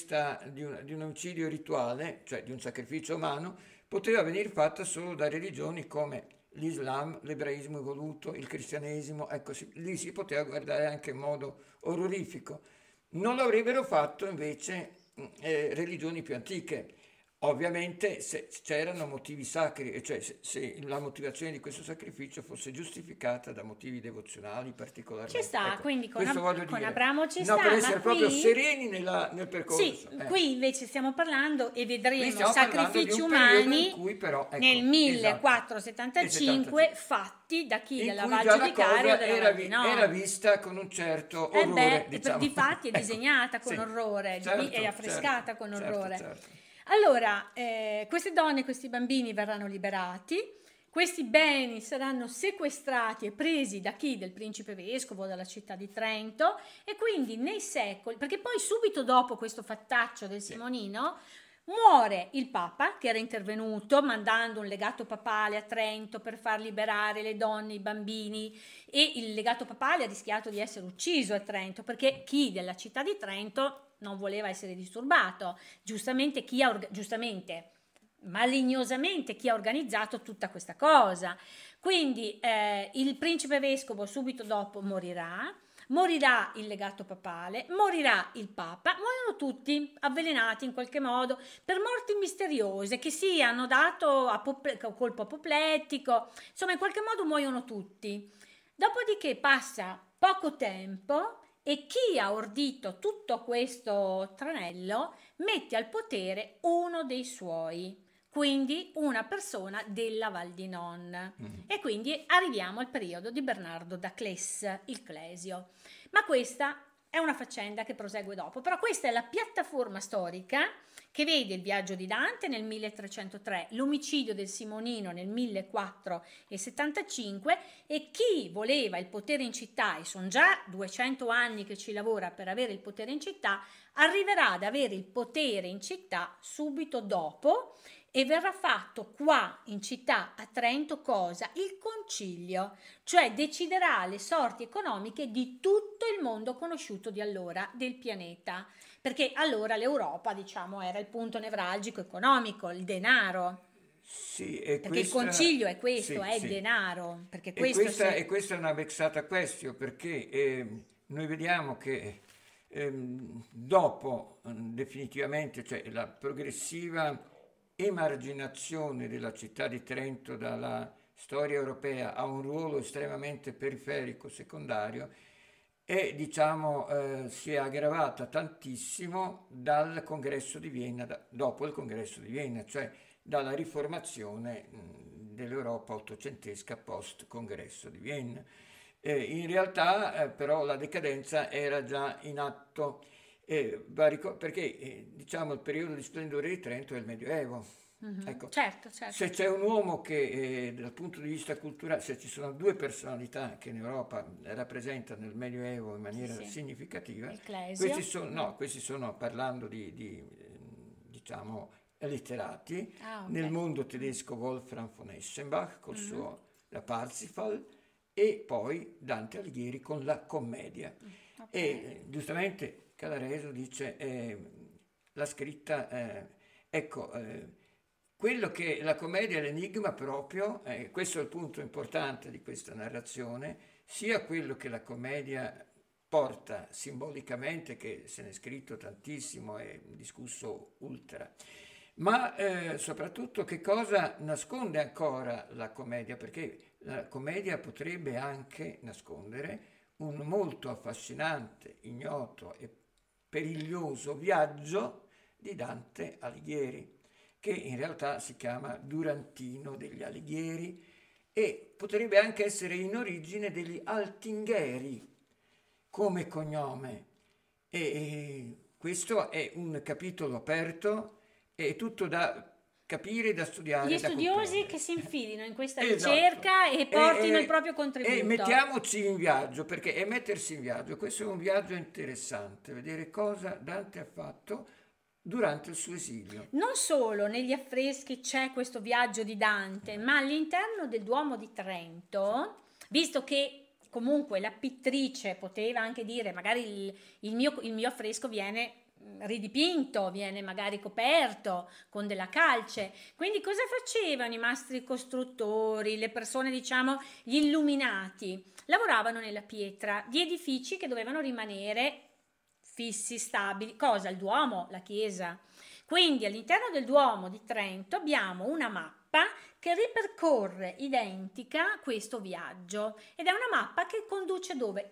di un omicidio rituale, cioè di un sacrificio umano, poteva venire fatta solo da religioni come l'Islam, l'ebraismo evoluto, il cristianesimo, ecco, lì si poteva guardare anche in modo orrorifico. Non lo avrebbero fatto invece religioni più antiche. Ovviamente se c'erano motivi sacri, e cioè se la motivazione di questo sacrificio fosse giustificata da motivi devozionali Ci particolarmente. sta, Ecco, quindi questo voglio con dire. Abramo ci No, per sta, essere ma proprio qui... sereni nel Sì, percorso. qui invece stiamo parlando e Qui vedremo stiamo parlando di sacrifici un periodo in umani cui però, nel ecco, esatto, e 1475 75, fatti da chi? in Della cui Val già la Giudicaria o cosa della Val di era No. vista con un certo E orrore, beh, diciamo. difatti è Ecco, disegnata con sì, orrore, è certo, certo, affrescata con certo, orrore. certo. Allora, queste donne, questi bambini verranno liberati, questi beni saranno sequestrati e presi da chi? Del principe vescovo della città di Trento e quindi nei secoli, perché poi subito dopo questo fattaccio del Sì. Simonino muore il Papa che era intervenuto mandando un legato papale a Trento per far liberare le donne, i bambini e il legato papale ha rischiato di essere ucciso a Trento perché chi della città di Trento non voleva essere disturbato, giustamente giustamente malignosamente chi ha organizzato tutta questa cosa. Quindi il principe vescovo subito dopo morirà il legato papale, morirà il papa, muoiono tutti avvelenati in qualche modo per morti misteriose che sì hanno dato a colpo apoplettico, insomma in qualche modo muoiono tutti. Dopodiché passa poco tempo e chi ha ordito tutto questo tranello mette al potere uno dei suoi, quindi una persona della Val di Non. E quindi arriviamo al periodo di Bernardo da Cles, il Clesio. Ma questa è una faccenda che prosegue dopo, però questa è la piattaforma storica che vede il viaggio di Dante nel 1303, l'omicidio del Simonino nel 1475 e chi voleva il potere in città, e sono già 200 anni che ci lavora per avere il potere in città, arriverà ad avere il potere in città subito dopo e verrà fatto qua in città a Trento cosa? Il concilio, cioè deciderà le sorti economiche di tutto il mondo conosciuto di allora, del pianeta, perché allora l'Europa, diciamo, era il punto nevralgico economico, il denaro. Sì, e Perché il questa, concilio è questo, sì, è il sì. denaro, perché E questo questa, sì. e questa è una vexata question perché noi vediamo che dopo definitivamente, cioè la progressiva emarginazione della città di Trento dalla storia europea a un ruolo estremamente periferico, secondario, e diciamo si è aggravata tantissimo dal congresso di Vienna, dopo il congresso di Vienna, cioè dalla riformazione dell'Europa ottocentesca post congresso di Vienna. In realtà però la decadenza era già in atto, perché diciamo il periodo di splendore di Trento è il Medioevo. Mhm. Ecco, Certo, se certo. c'è un uomo che dal punto di vista culturale, se ci sono due personalità che in Europa rappresentano il Medioevo in Sì, maniera sì. significativa, Il questi Clesio. sono, Mm. no, questi sono parlando diciamo, letterati, Ah, ok. nel mondo Mm. tedesco Wolfram von Eschenbach col Mhm. suo La Parsifal e poi Dante Alighieri con la commedia. E Ok. giustamente Calareso dice la scritta, ecco, quello che la commedia è l'enigma proprio, questo è il punto importante di questa narrazione, sia quello che la commedia porta simbolicamente, che se ne è scritto tantissimo e discusso ultra, ma soprattutto che cosa nasconde ancora la commedia, perché la commedia potrebbe anche nascondere un molto affascinante, ignoto e periglioso viaggio di Dante Alighieri, che in realtà si chiama Durantino degli Alighieri e potrebbe anche essere in origine degli Altingheri come cognome. E questo è un capitolo aperto, è tutto da capire, da Gli studiare, da studiosi che comprendere. si infilino in questa Esatto. ricerca e E, portino il e- proprio e contributo. mettiamoci in viaggio, perché è mettersi in viaggio. Questo è un viaggio interessante, vedere cosa Dante ha fatto durante il suo esilio. Non solo negli affreschi c'è questo viaggio di Dante, ma all'interno del Duomo di Trento, visto che comunque la pittrice poteva anche dire magari il mio affresco viene ridipinto, viene magari coperto con della calce. Quindi cosa facevano i mastri costruttori, le persone, diciamo, gli illuminati? Lavoravano nella pietra di edifici che dovevano rimanere fissi, stabili. Cosa? Il Duomo, la chiesa. Quindi all'interno del Duomo di Trento abbiamo una mappa che ripercorre identica questo viaggio ed è una mappa che conduce dove?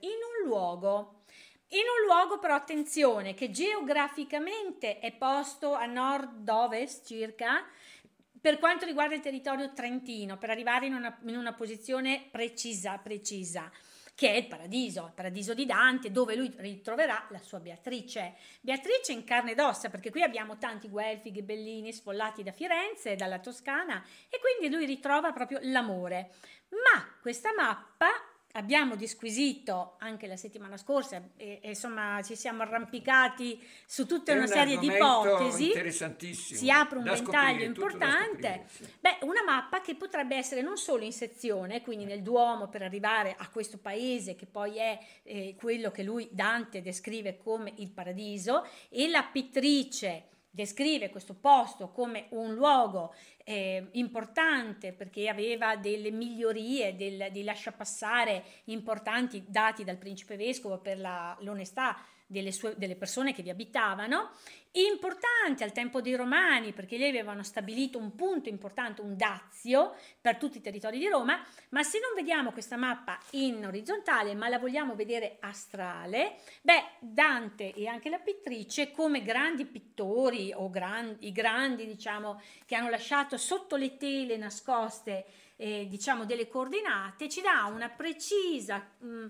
In un luogo però attenzione che geograficamente è posto a nord-ovest circa per quanto riguarda il territorio trentino, per arrivare in una posizione precisa, che è il paradiso di Dante, dove lui ritroverà la sua Beatrice in carne ed ossa, perché qui abbiamo tanti guelfi ghibellini sfollati da Firenze e dalla Toscana, e quindi lui ritrova proprio l'amore. Ma questa mappa abbiamo disquisito anche la settimana scorsa e insomma ci siamo arrampicati su tutta È una un serie di argomento ipotesi, si interessantissimo, apre un da ventaglio scoprire, tutto da importante. scoprire. Sì. Beh, una mappa che potrebbe essere non solo in sezione, quindi nel Duomo per arrivare a questo paese che poi è quello che lui, Dante, descrive come il paradiso, e la pittrice descrive questo posto come un luogo importante perché aveva delle migliorie, dei lasciapassare importanti dati dal principe vescovo per l'onestà delle persone che vi abitavano, importante al tempo dei Romani perché lì avevano stabilito un punto importante, un dazio per tutti i territori di Roma. Ma se non vediamo questa mappa in orizzontale ma la vogliamo vedere astrale, Dante e anche la pittrice, come grandi pittori o i grandi diciamo che hanno lasciato sotto le tele nascoste diciamo delle coordinate, ci dà una precisa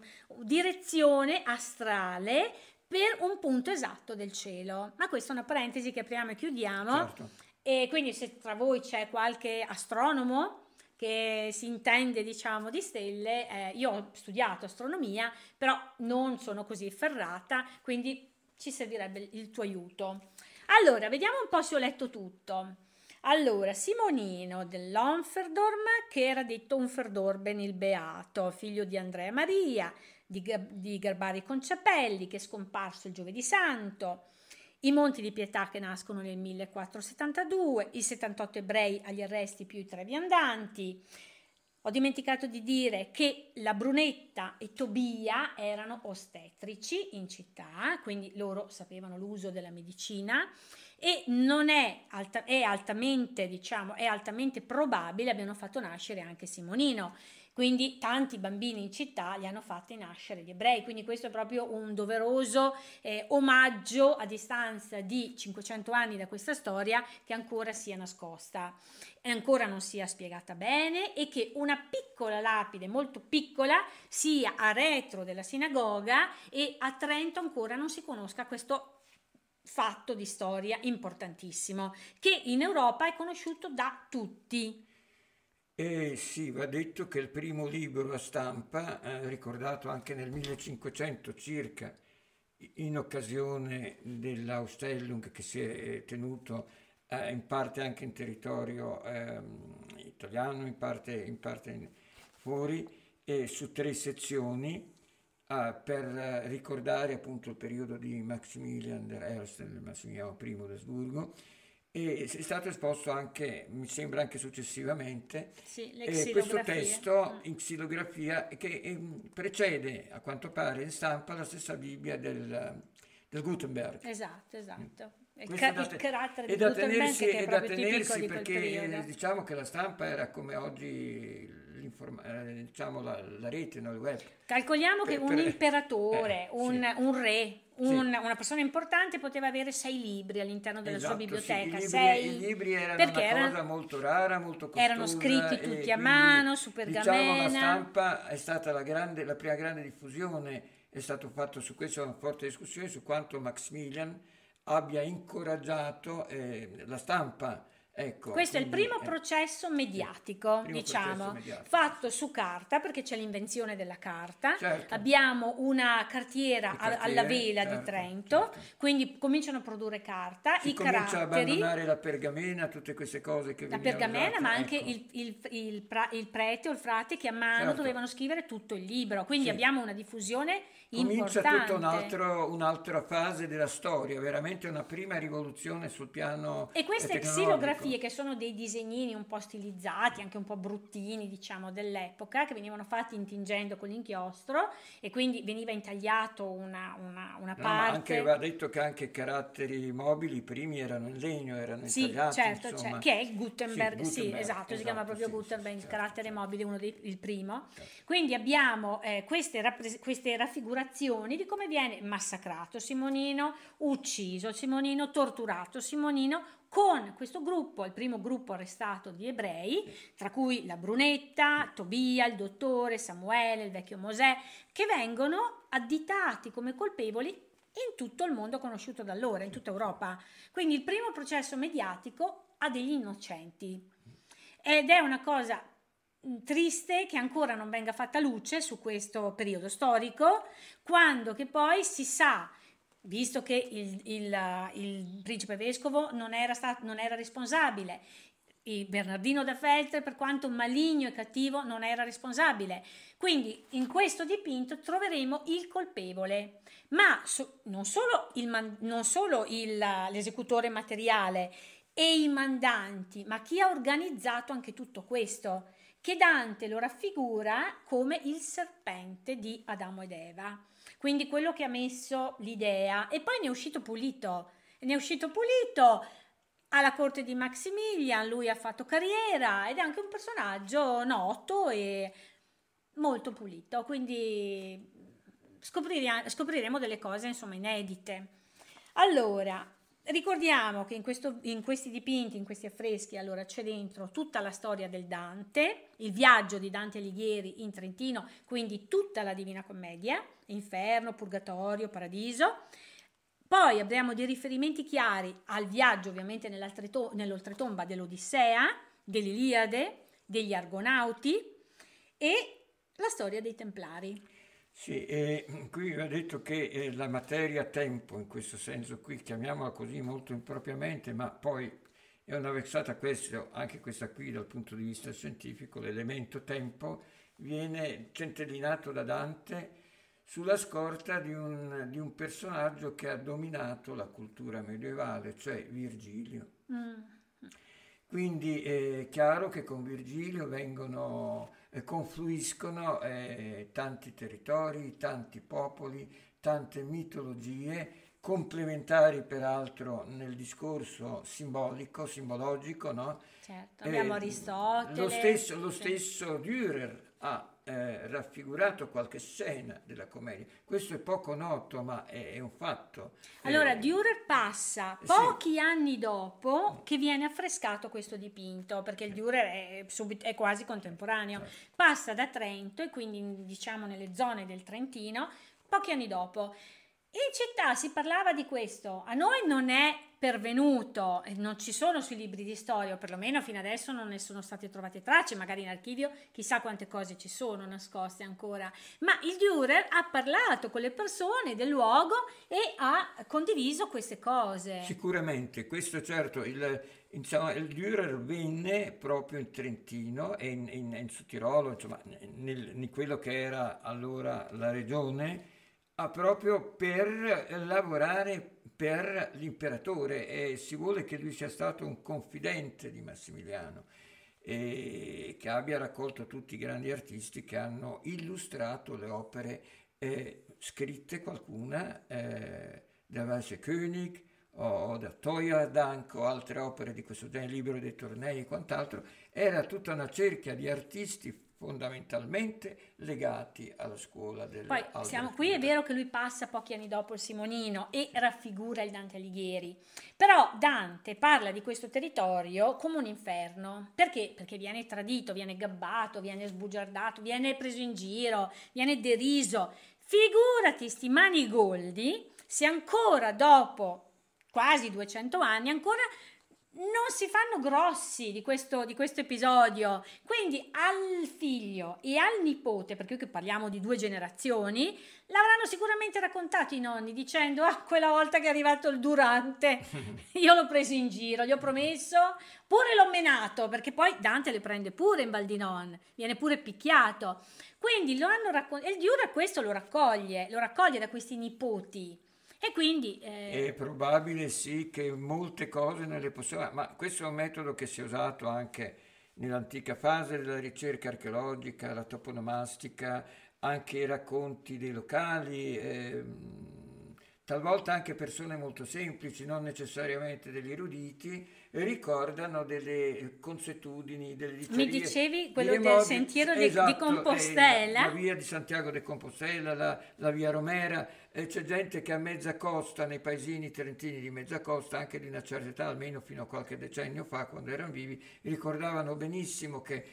direzione astrale per un punto esatto del cielo. Ma questa è una parentesi che apriamo e chiudiamo. Certo. E quindi se tra voi c'è qualche astronomo che si intende diciamo di stelle, io ho studiato astronomia, però non sono così ferrata, quindi ci servirebbe il tuo aiuto. Allora, vediamo un po' se ho letto tutto. Allora, Simonino dell'Onferdorm, che era detto Unferdorben il Beato, figlio di Andrea Maria, di Garbari Concapelli, che è scomparso il giovedì santo, i Monti di Pietà che nascono nel 1472, i 78 ebrei agli arresti più i 3 viandanti. Ho dimenticato di dire che la Brunetta e Tobia erano ostetrici in città, quindi loro sapevano l'uso della medicina e non è altamente probabile abbiano fatto nascere anche Simonino. Quindi tanti bambini in città li hanno fatti nascere gli ebrei, quindi questo è proprio un doveroso omaggio a distanza di 500 anni da questa storia che ancora sia nascosta e ancora non sia spiegata bene, e che una piccola lapide, molto piccola, sia a retro della sinagoga e a Trento ancora non si conosca questo fatto di storia importantissimo che in Europa è conosciuto da tutti. E sì, va detto che il primo libro a stampa, ricordato anche nel 1500 circa, in occasione dell'Ausstellung che si è tenuto in parte anche in territorio italiano, in parte fuori, e su 3 sezioni per ricordare appunto il periodo di Maximilian der Erste, Massimiliano I d'Asburgo, e è stato esposto anche, mi sembra anche successivamente, Sì, le questo xilografie. testo in xilografia che precede, a quanto pare, in stampa la stessa Bibbia del Gutenberg. Esatto. Il Questo carattere è di da Gutenberg che è è da proprio tipico tenersi di quel perché periodo. diciamo che la stampa era come oggi diciamo la rete, no? Il web. Calcoliamo che un imperatore, Sì, un re, sì. una persona importante poteva avere 6 libri all'interno della sua Esatto, sì. biblioteca, I libri erano perché una cosa molto rara, molto erano costosa, scritti e tutti a quindi mano, su diciamo la pergamena. stampa è stata la prima grande diffusione, è stato fatto su questo una forte discussione su quanto Maximilian abbia incoraggiato la stampa. Ecco, Questo è il quindi primo processo sì, mediatico, primo processo diciamo, mediatico. fatto su carta, perché c'è l'invenzione della carta. Certo, Abbiamo una cartiera le alla cartiere, vela di certo, Trento, certo. quindi cominciano a produrre carta, Si i comincia a caratteri, abbandonare la pergamena, tutte queste cose che la venivano pergamena, ma usate, anche ecco, il prete o il frate che a mano certo, dovevano scrivere tutto il libro. Quindi sì. abbiamo una diffusione Comincia tutta importante. un'altra fase della storia, veramente una prima rivoluzione sul piano E queste tecnologico. xilografie, che sono dei disegnini un po' stilizzati, anche un po' bruttini, diciamo, dell'epoca, che venivano fatti intingendo con l'inchiostro e quindi veniva intagliato una No, ma anche parte. va detto che anche i caratteri mobili, i primi erano in legno, erano Sì, intagliati, certo, insomma. che è il Sì, Gutenberg, sì, Gutenberg, esatto, si chiama esatto, proprio sì, sì, Gutenberg, il certo, carattere certo, mobile, il primo. certo. Quindi abbiamo queste raffigurazioni di come viene massacrato Simonino, ucciso Simonino, torturato Simonino, con questo gruppo, il primo gruppo arrestato di ebrei, tra cui la Brunetta, Tobia, il dottore, Samuele, il vecchio Mosè, che vengono additati come colpevoli in tutto il mondo conosciuto da allora, in tutta Europa. Quindi il primo processo mediatico a degli innocenti. Ed è una cosa triste che ancora non venga fatta luce su questo periodo storico, quando che poi si sa, visto che il principe vescovo non era responsabile, il Bernardino da Feltre, per quanto maligno e cattivo, non era responsabile. Quindi in questo dipinto troveremo il colpevole, ma non solo l'esecutore materiale, e i mandanti, ma chi ha organizzato anche tutto questo? Che Dante lo raffigura come il serpente di Adamo ed Eva, quindi quello che ha messo l'idea, e poi ne è uscito pulito alla corte di Maximilian, lui ha fatto carriera ed è anche un personaggio noto e molto pulito, quindi scopriremo delle cose insomma inedite. Allora, ricordiamo che in questi dipinti, in questi affreschi, allora c'è dentro tutta la storia del Dante, il viaggio di Dante Alighieri in Trentino, quindi tutta la Divina Commedia, Inferno, Purgatorio, Paradiso. Poi abbiamo dei riferimenti chiari al viaggio ovviamente nell'oltretomba dell'Odissea, dell'Iliade, degli Argonauti e la storia dei Templari. Sì, e qui va detto che la materia tempo, in questo senso qui, chiamiamola così molto impropriamente, ma poi è una versata questo, anche questa qui dal punto di vista scientifico, l'elemento tempo viene centellinato da Dante sulla scorta di un personaggio che ha dominato la cultura medievale, cioè Virgilio. Mm. Quindi è chiaro che con Virgilio confluiscono tanti territori, tanti popoli, tante mitologie, complementari peraltro nel discorso simbologico, no? Certo, abbiamo Lo Aristotele. stesso, lo Sì. stesso Dürer ha raffigurato qualche scena della commedia. Questo è poco noto, ma è un fatto. Allora, Dürer passa Sì, pochi anni dopo che viene affrescato questo dipinto, perché il Dürer è quasi contemporaneo. certo. Passa da Trento e quindi diciamo nelle zone del Trentino, pochi anni dopo. In città si parlava di questo, a noi non è pervenuto, e non ci sono sui libri di storia, o perlomeno fino adesso non ne sono state trovate tracce, magari in archivio chissà quante cose ci sono nascoste ancora, ma il Dürer ha parlato con le persone del luogo e ha condiviso queste cose. Sicuramente, questo certo, insomma, il Dürer venne proprio in Trentino e in Sudtirolo, insomma, in quello che era allora la regione, proprio per lavorare per l'imperatore e si vuole che lui sia stato un confidente di Massimiliano e che abbia raccolto tutti i grandi artisti che hanno illustrato le opere scritte, qualcuna da Weiße König o da Teuerdank o altre opere di questo genere, Libro dei tornei e quant'altro, era tutta una cerchia di artisti fondamentalmente legati alla scuola Poi siamo qui, è dell'Albertina. vero che lui passa pochi anni dopo il Simonino e raffigura il Dante Alighieri, però Dante parla di questo territorio come un inferno. Perché? Perché viene tradito, viene gabbato, viene sbugiardato, viene preso in giro, viene deriso. Figurati sti manigoldi se ancora dopo quasi 200 anni ancora non si fanno grossi di questo episodio. Quindi al figlio e al nipote, perché qui parliamo di due generazioni, l'avranno sicuramente raccontato i nonni dicendo: ah, quella volta che è arrivato il Durante, io l'ho preso in giro, gli ho promesso, pure l'ho menato, perché poi Dante le prende pure in Val di Non, viene pure picchiato. Quindi lo hanno raccontato, e il Diura questo lo raccoglie da questi nipoti. E quindi È probabile sì che molte cose non le possiamo, ma questo è un metodo che si è usato anche nell'antica fase della ricerca archeologica, la toponomastica, anche i racconti dei locali, talvolta anche persone molto semplici, non necessariamente degli eruditi, ricordano delle consuetudini, delle mi dicerie, dicevi quello del diremmo, sentiero di esatto, la Compostela? via di Santiago de Compostela, la via Romera, c'è gente che a mezza costa, nei paesini trentini di mezza costa, anche di una certa età, almeno fino a qualche decennio fa, quando erano vivi, ricordavano benissimo che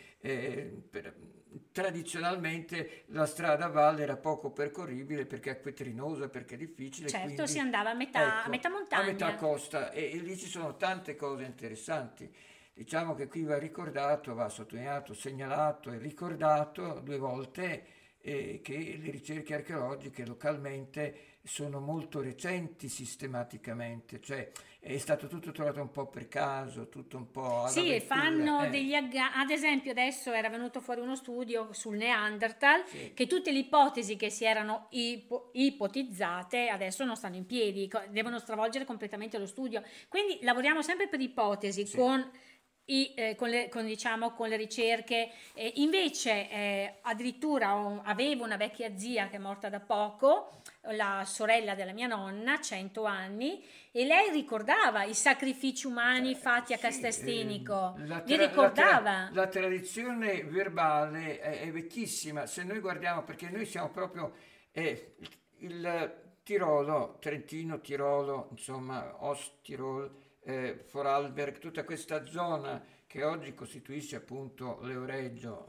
tradizionalmente la strada a valle era poco percorribile perché è acquetrinosa, perché è difficile, Certo, si quindi andava a ecco, metà a metà montagna. costa e lì ci sono tante cose interessanti. Diciamo che qui va ricordato, va sottolineato, segnalato e ricordato due volte che le ricerche archeologiche localmente sono molto recenti sistematicamente, cioè è stato tutto trovato un po' per caso, tutto un po' Sì, e all'avventura. fanno degli ad esempio adesso era venuto fuori uno studio sul Neanderthal Sì, che tutte le ipotesi che si erano ipotizzate adesso non stanno in piedi, devono stravolgere completamente lo studio. Quindi lavoriamo sempre per ipotesi sì. diciamo, con le ricerche. Invece addirittura avevo una vecchia zia che è morta da poco, la sorella della mia nonna, 100 anni, e lei ricordava i sacrifici umani fatti a Sì, Castel Stenico, la, li la ricordava. la tradizione verbale è vecchissima, se noi guardiamo, perché noi siamo proprio il Tirolo, Trentino, Tirolo, insomma, Osttirol, Vorarlberg, tutta questa zona che oggi costituisce appunto l'Euregio,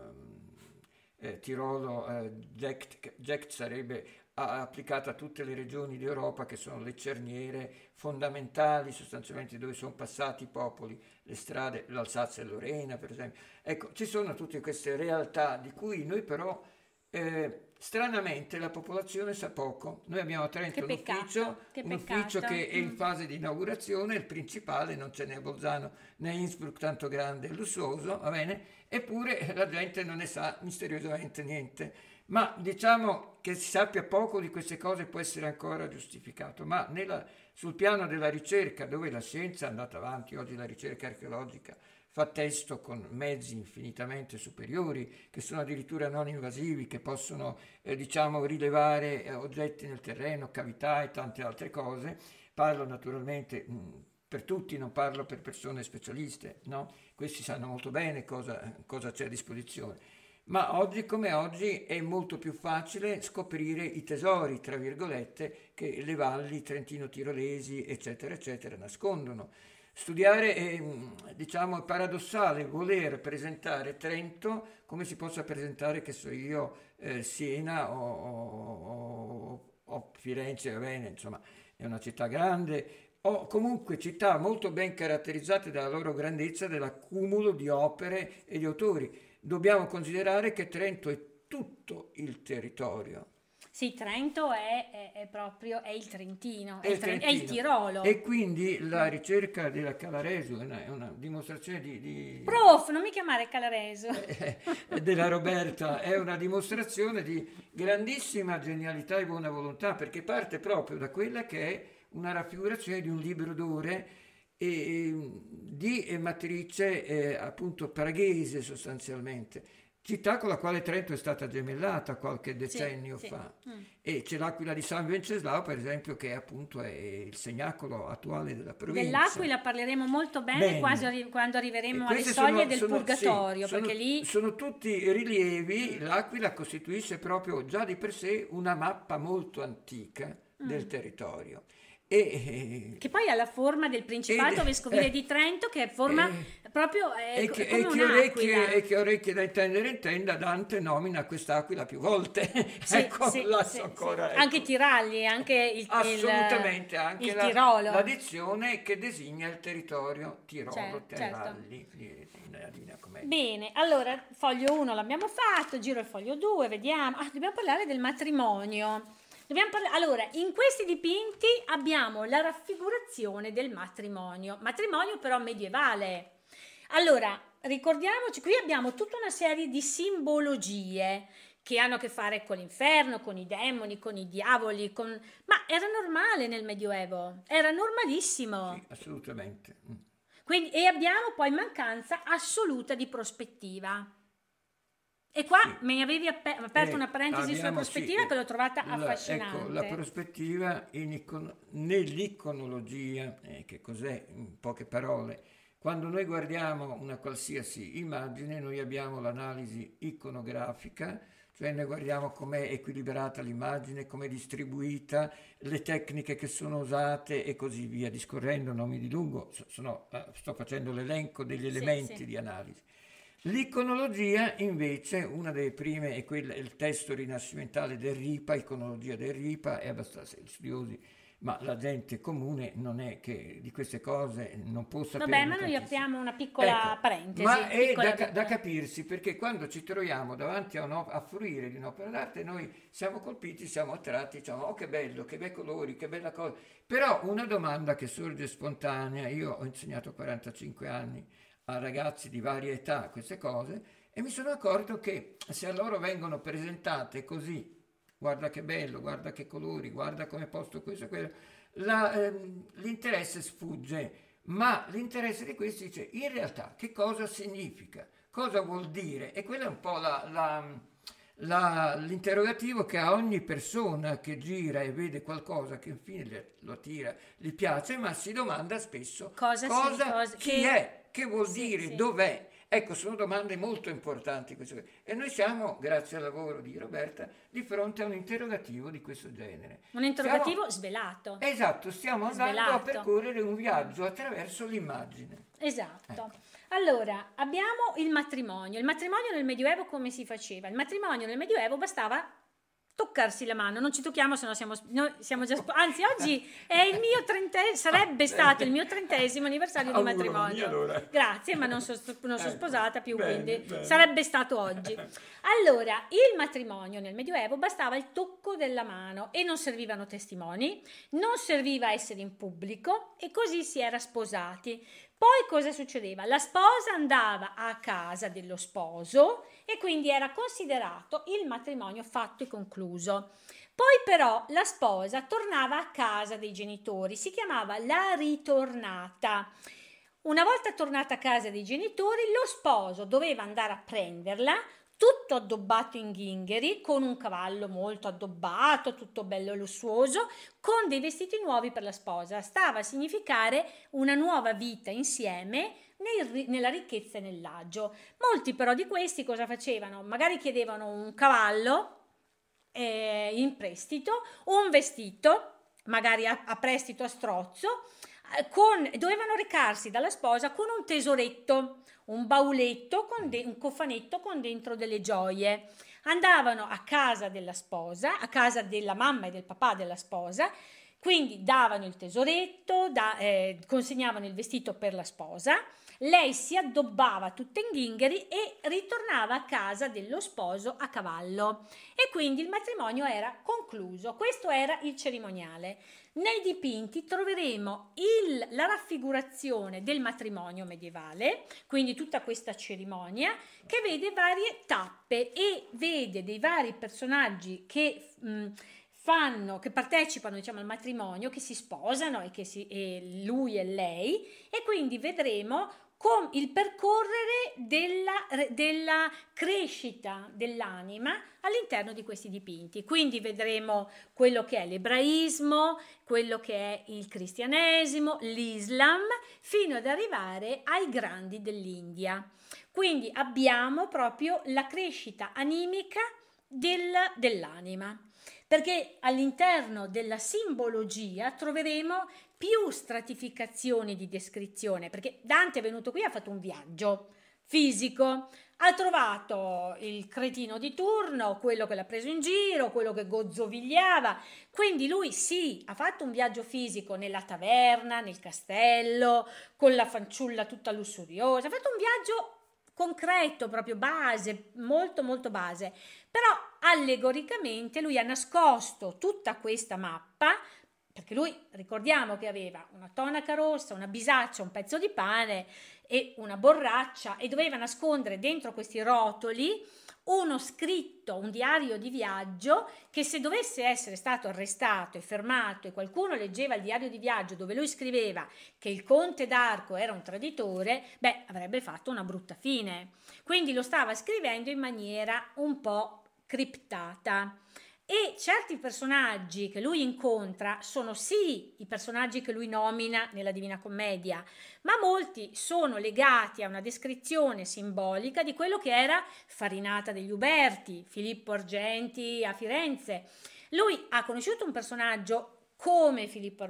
Tirolo, Gect sarebbe applicata a tutte le regioni d'Europa che sono le cerniere fondamentali sostanzialmente dove sono passati i popoli, le strade, l'Alsazia e Lorena per esempio. Ecco, ci sono tutte queste realtà di cui noi però stranamente la popolazione sa poco. Noi abbiamo a Trento Che un ufficio peccato. che è in fase di inaugurazione, il principale, non ce n'è a Bolzano né a Innsbruck tanto grande e lussuoso, va bene? Eppure la gente non ne sa misteriosamente niente. Ma diciamo che si sappia poco di queste cose può essere ancora giustificato, ma sul piano della ricerca, dove la scienza è andata avanti, oggi la ricerca archeologica fa testo con mezzi infinitamente superiori, che sono addirittura non invasivi, che possono, diciamo, rilevare oggetti nel terreno, cavità e tante altre cose. Parlo naturalmente per tutti, non parlo per persone specialiste, no? Questi sanno molto bene cosa c'è a disposizione. Ma oggi come oggi è molto più facile scoprire i tesori, tra virgolette, che le valli trentino-tirolesi, eccetera, eccetera, nascondono. Studiare è, diciamo, è paradossale voler presentare Trento come si possa presentare, che so io, Siena o Firenze, va bene, insomma, è una città grande, o comunque città molto ben caratterizzate dalla loro grandezza, dell'accumulo di opere e di autori. Dobbiamo considerare che Trento è tutto il territorio, Sì, Trento è proprio, è il Trentino, è il È il Trentino. E Tirolo. quindi la ricerca della Calaresu è una dimostrazione Prof, non mi chiamare Calareso. della Roberta, è una dimostrazione di grandissima genialità e buona volontà, perché parte proprio da quella che è una raffigurazione di un libro d'ore di matrice appunto praghese sostanzialmente, città con la quale Trento è stata gemellata qualche Sì, decennio sì. fa. E c'è l'Aquila di San Venceslao, per esempio, che appunto è il segnacolo attuale della provincia. Dell'Aquila parleremo molto bene Bene, quando e arriveremo alle questi soglie del sì, Purgatorio, perché lì sono tutti rilievi. L'Aquila costituisce proprio già di per sé una mappa molto antica del territorio. E, che poi ha la forma del ed, Principato Vescovile di Trento, che forma eh, proprio e come un'aquila. che orecchie da intendere intenda, Dante nomina quest'aquila più volte. Sì, Ecco, sì, la so sì, sì. ancora, Anche ecco. Tiragli, anche Assolutamente, anche il la Tirolo. dizione che designa il territorio Tirolo, Certo. Teralli, nella Divina Commedia. Bene, allora, foglio 1 l'abbiamo fatto, giro il foglio 2, vediamo. Ah, dobbiamo parlare del matrimonio. Allora, in questi dipinti abbiamo la raffigurazione del matrimonio però medievale. Allora, ricordiamoci, qui abbiamo tutta una serie di simbologie che hanno a che fare con l'inferno, con i demoni, con i diavoli, ma era normale nel Medioevo, era Sì, normalissimo. assolutamente. Quindi, e abbiamo poi mancanza assoluta di prospettiva. E qua Sì. mi avevi aperto una parentesi sulla Abbiamo sì, prospettiva che l'ho trovata ecco, la affascinante. prospettiva nell'iconologia, che cos'è in poche parole? Quando noi guardiamo una qualsiasi immagine, noi abbiamo l'analisi iconografica, cioè noi guardiamo com'è equilibrata l'immagine, com'è distribuita, le tecniche che sono usate e così via, discorrendo, non mi dilungo, sto facendo l'elenco degli Sì, sì. elementi di analisi. L'iconologia invece, una delle prime è il testo rinascimentale del Ripa, iconologia del Ripa, è abbastanza, gli studiosi ma la gente comune non è che di queste cose non può Vabbè, saperne ma noi tantissimo. apriamo una piccola Ecco, ma parentesi, è da capirsi perché quando ci troviamo davanti a fruire di un'opera d'arte noi siamo colpiti, siamo attratti, diciamo, oh che bello, che bei colori, che bella cosa. Però una domanda che sorge spontanea, io ho insegnato 45 anni a ragazzi di varia età queste cose e mi sono accorto che se a loro vengono presentate così, guarda che bello, guarda che colori, guarda come posto questo e quello, l'interesse sfugge, ma l'interesse di questi dice in realtà che cosa significa, cosa vuol dire e quello è un po' l'interrogativo che ha ogni persona che gira e vede qualcosa che infine lo attira, gli piace, ma si domanda spesso chi è, che vuol sì, dire, sì. dov'è. Ecco, sono domande molto importanti queste. E noi siamo, grazie al lavoro di Roberta, di fronte a un interrogativo di questo genere. Un interrogativo svelato, Esatto, stiamo andando a svelato. percorrere un viaggio attraverso l'immagine. Esatto. Ecco. Allora, abbiamo il matrimonio. Il matrimonio nel Medioevo come si faceva? Il matrimonio nel Medioevo bastava toccarsi la mano, non ci tocchiamo, se no noi siamo già anzi oggi è il mio sarebbe stato il mio 30° anniversario di Auguroni, matrimonio. allora. Grazie, ma non sono Ecco, sposata più, bene, quindi bene. sarebbe stato oggi. Allora, il matrimonio nel Medioevo bastava il tocco della mano e non servivano testimoni, non serviva essere in pubblico e così si era sposati. Poi cosa succedeva? La sposa andava a casa dello sposo e quindi era considerato il matrimonio fatto e concluso. Poi però la sposa tornava a casa dei genitori, si chiamava la ritornata. Una volta tornata a casa dei genitori, lo sposo doveva andare a prenderla, tutto addobbato in ghingheri, con un cavallo molto addobbato, tutto bello lussuoso, con dei vestiti nuovi per la sposa. Stava a significare una nuova vita insieme nella ricchezza e nell'agio. Molti però di questi cosa facevano? Magari chiedevano un cavallo in prestito, un vestito, magari a prestito a strozzo, dovevano recarsi dalla sposa con un tesoretto, un bauletto, un cofanetto con dentro delle gioie. Andavano a casa della sposa, a casa della mamma e del papà della sposa, quindi davano il tesoretto, consegnavano il vestito per la sposa, lei si addobbava tutta in ghingheri e ritornava a casa dello sposo a cavallo e quindi il matrimonio era concluso. Questo era il cerimoniale. Nei dipinti troveremo la raffigurazione del matrimonio medievale, quindi tutta questa cerimonia che vede varie tappe e vede dei vari personaggi che partecipano, diciamo, al matrimonio, che si sposano e lui e lei, e quindi vedremo con il percorrere della crescita dell'anima all'interno di questi dipinti. Quindi vedremo quello che è l'ebraismo, quello che è il cristianesimo, l'Islam, fino ad arrivare ai grandi dell'India. Quindi abbiamo proprio la crescita animica dell'anima, perché all'interno della simbologia troveremo più stratificazioni di descrizione, perché Dante è venuto qui e ha fatto un viaggio fisico, ha trovato il cretino di turno, quello che l'ha preso in giro, quello che gozzovigliava, quindi lui sì, ha fatto un viaggio fisico nella taverna, nel castello, con la fanciulla tutta lussuriosa, ha fatto un viaggio concreto, proprio base, molto molto base, però allegoricamente lui ha nascosto tutta questa mappa, perché lui, ricordiamo che aveva una tonaca rossa, una bisaccia, un pezzo di pane e una borraccia e doveva nascondere dentro questi rotoli uno scritto, un diario di viaggio, che se dovesse essere stato arrestato e fermato e qualcuno leggeva il diario di viaggio dove lui scriveva che il conte d'Arco era un traditore, avrebbe fatto una brutta fine. Quindi lo stava scrivendo in maniera un po' criptata. E certi personaggi che lui incontra sono sì i personaggi che lui nomina nella Divina Commedia, ma molti sono legati a una descrizione simbolica di quello che era Farinata degli Uberti, Filippo Argenti a Firenze. Lui ha conosciuto un personaggio come Filippo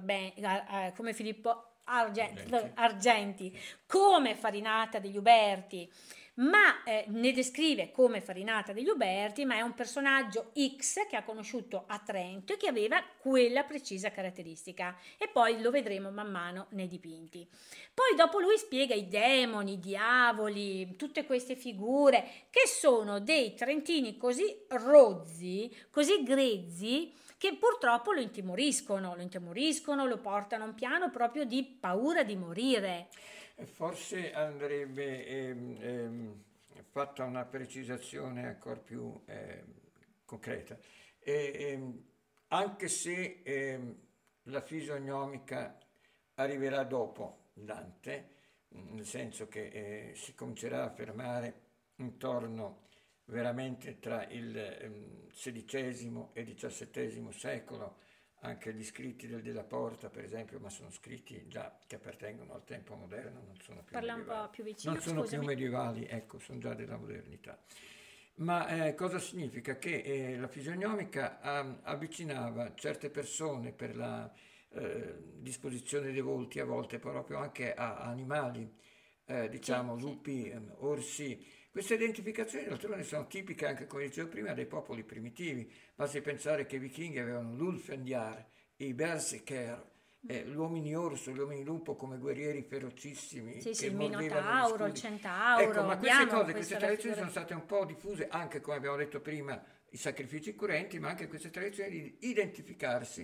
Argenti, come Farinata degli Uberti, ma ne descrive come Farinata degli Uberti, ma è un personaggio X che ha conosciuto a Trento e che aveva quella precisa caratteristica, e poi lo vedremo man mano nei dipinti. Poi dopo lui spiega i demoni, i diavoli, tutte queste figure che sono dei trentini così rozzi, così grezzi, che purtroppo lo intimoriscono, lo portano a un piano proprio di paura di morire. Forse andrebbe fatta una precisazione ancora più concreta. E, anche se la fisionomica arriverà dopo Dante, nel senso che si comincerà a fermare intorno veramente tra il XVI e XVII secolo, anche gli scritti del Della Porta, per esempio, ma sono scritti già che appartengono al tempo moderno, non sono più Parla un medievali. po' più vicino, Non sono più scusami. medievali, ecco, sono già della modernità. Ma cosa significa? Che la fisionomica avvicinava certe persone per la disposizione dei volti, a volte proprio anche a animali, Sì, diciamo sì. lupi, orsi. Queste identificazioni d'altronde sono tipiche anche, come dicevo prima, dei popoli primitivi. Basti pensare che i vichinghi avevano l'Ulfenjar, i Berserker, gli uomini orso, gli uomini lupo come guerrieri ferocissimi Sì, sì, che il mordevano gli Minotauro, il scudi. Ecco, Centauro, ma queste abbiamo cose, queste questa tradizioni sono raffigurazione. state un po' diffuse anche, come abbiamo detto prima, i sacrifici curenti, ma anche queste tradizioni di identificarsi,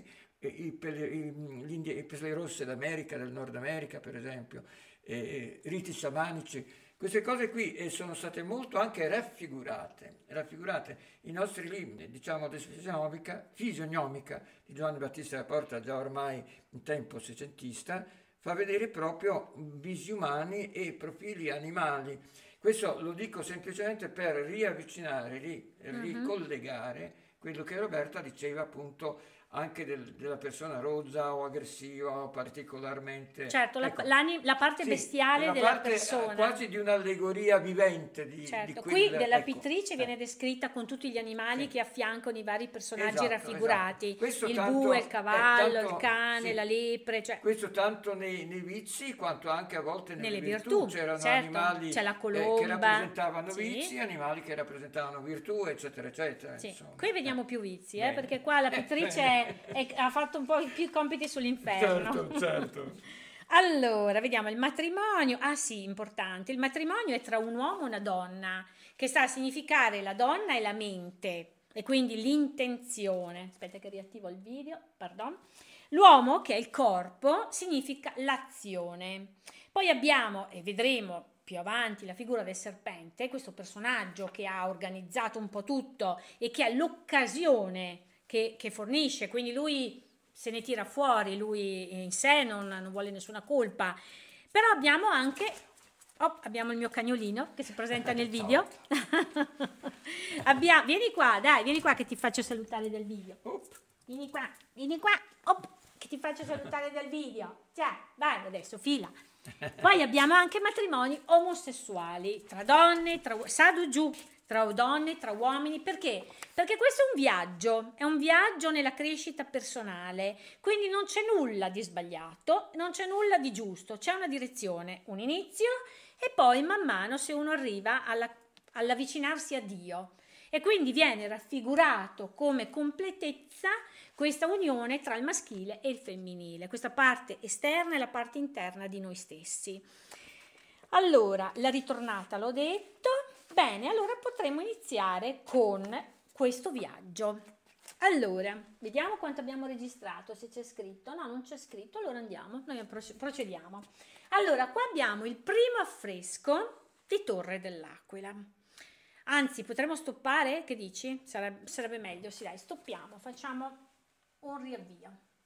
i pelle rosse d'America, del Nord America, per esempio, riti sciamanici. Queste cose qui sono state molto anche raffigurate. I nostri libri, diciamo, di fisionomica di Giovanni Battista della Porta, già ormai in tempo seicentista, fa vedere proprio visi umani e profili animali. Questo lo dico semplicemente per riavvicinare, Mhm. ricollegare quello che Roberta diceva appunto anche della persona rozza o aggressiva o particolarmente... Certo, Ecco, la parte sì, bestiale la della parte persona. quasi di un'allegoria vivente di Certo, qui quel... della Ecco, pittrice viene descritta con tutti gli animali sì, che affiancano i vari personaggi esatto, esatto. raffigurati, Questo il bue, il tanto, cavallo, il tanto, cane, la sì, lepre, cioè questo tanto nei vizi quanto anche a volte nelle nelle virtù. virtù, C'erano certo, animali c'è la che colomba, rappresentavano vizi, sì, animali che rappresentavano virtù, eccetera, eccetera, sì. Qui insomma. vediamo più vizi, perché Bene, qua la pittrice bene. ha fatto un po' più compiti sull'inferno. Certo, certo. Allora, vediamo il matrimonio. Ah sì, importante. Il matrimonio è tra un uomo e una donna, che sta a significare la donna e la mente, e quindi l'intenzione. Aspetta che riattivo il video, pardon. L'uomo, che è il corpo, significa l'azione. Poi abbiamo, e vedremo più avanti, la figura del serpente, questo personaggio che ha organizzato un po' tutto e che è l'occasione che fornisce, quindi lui se ne tira fuori, lui in sé non vuole nessuna colpa. Però abbiamo anche, oh, abbiamo il mio cagnolino che si presenta nel Ciao. video. Vieni qua, dai, vieni qua che ti faccio salutare del video. Vieni qua, op, che ti faccio salutare del video. Cioè, vai adesso, fila. Poi abbiamo anche matrimoni omosessuali, tra donne, Sadu giù, tra donne, tra uomini, perché? Perché questo è un viaggio nella crescita personale, quindi non c'è nulla di sbagliato, non c'è nulla di giusto, c'è una direzione, un inizio e poi man mano se uno arriva all'avvicinarsi a Dio e quindi viene raffigurato come completezza questa unione tra il maschile e il femminile, questa parte esterna e la parte interna di noi stessi. Allora, la ritornata l'ho detto. Bene, allora potremmo iniziare con questo viaggio. Allora, vediamo quanto abbiamo registrato, se c'è scritto. No, non c'è scritto, allora andiamo, noi procediamo. Allora, qua abbiamo il primo affresco di Torre dell'Aquila. Anzi, potremmo stoppare? Che dici? Sarebbe meglio, sì dai, stoppiamo, facciamo un riavvio.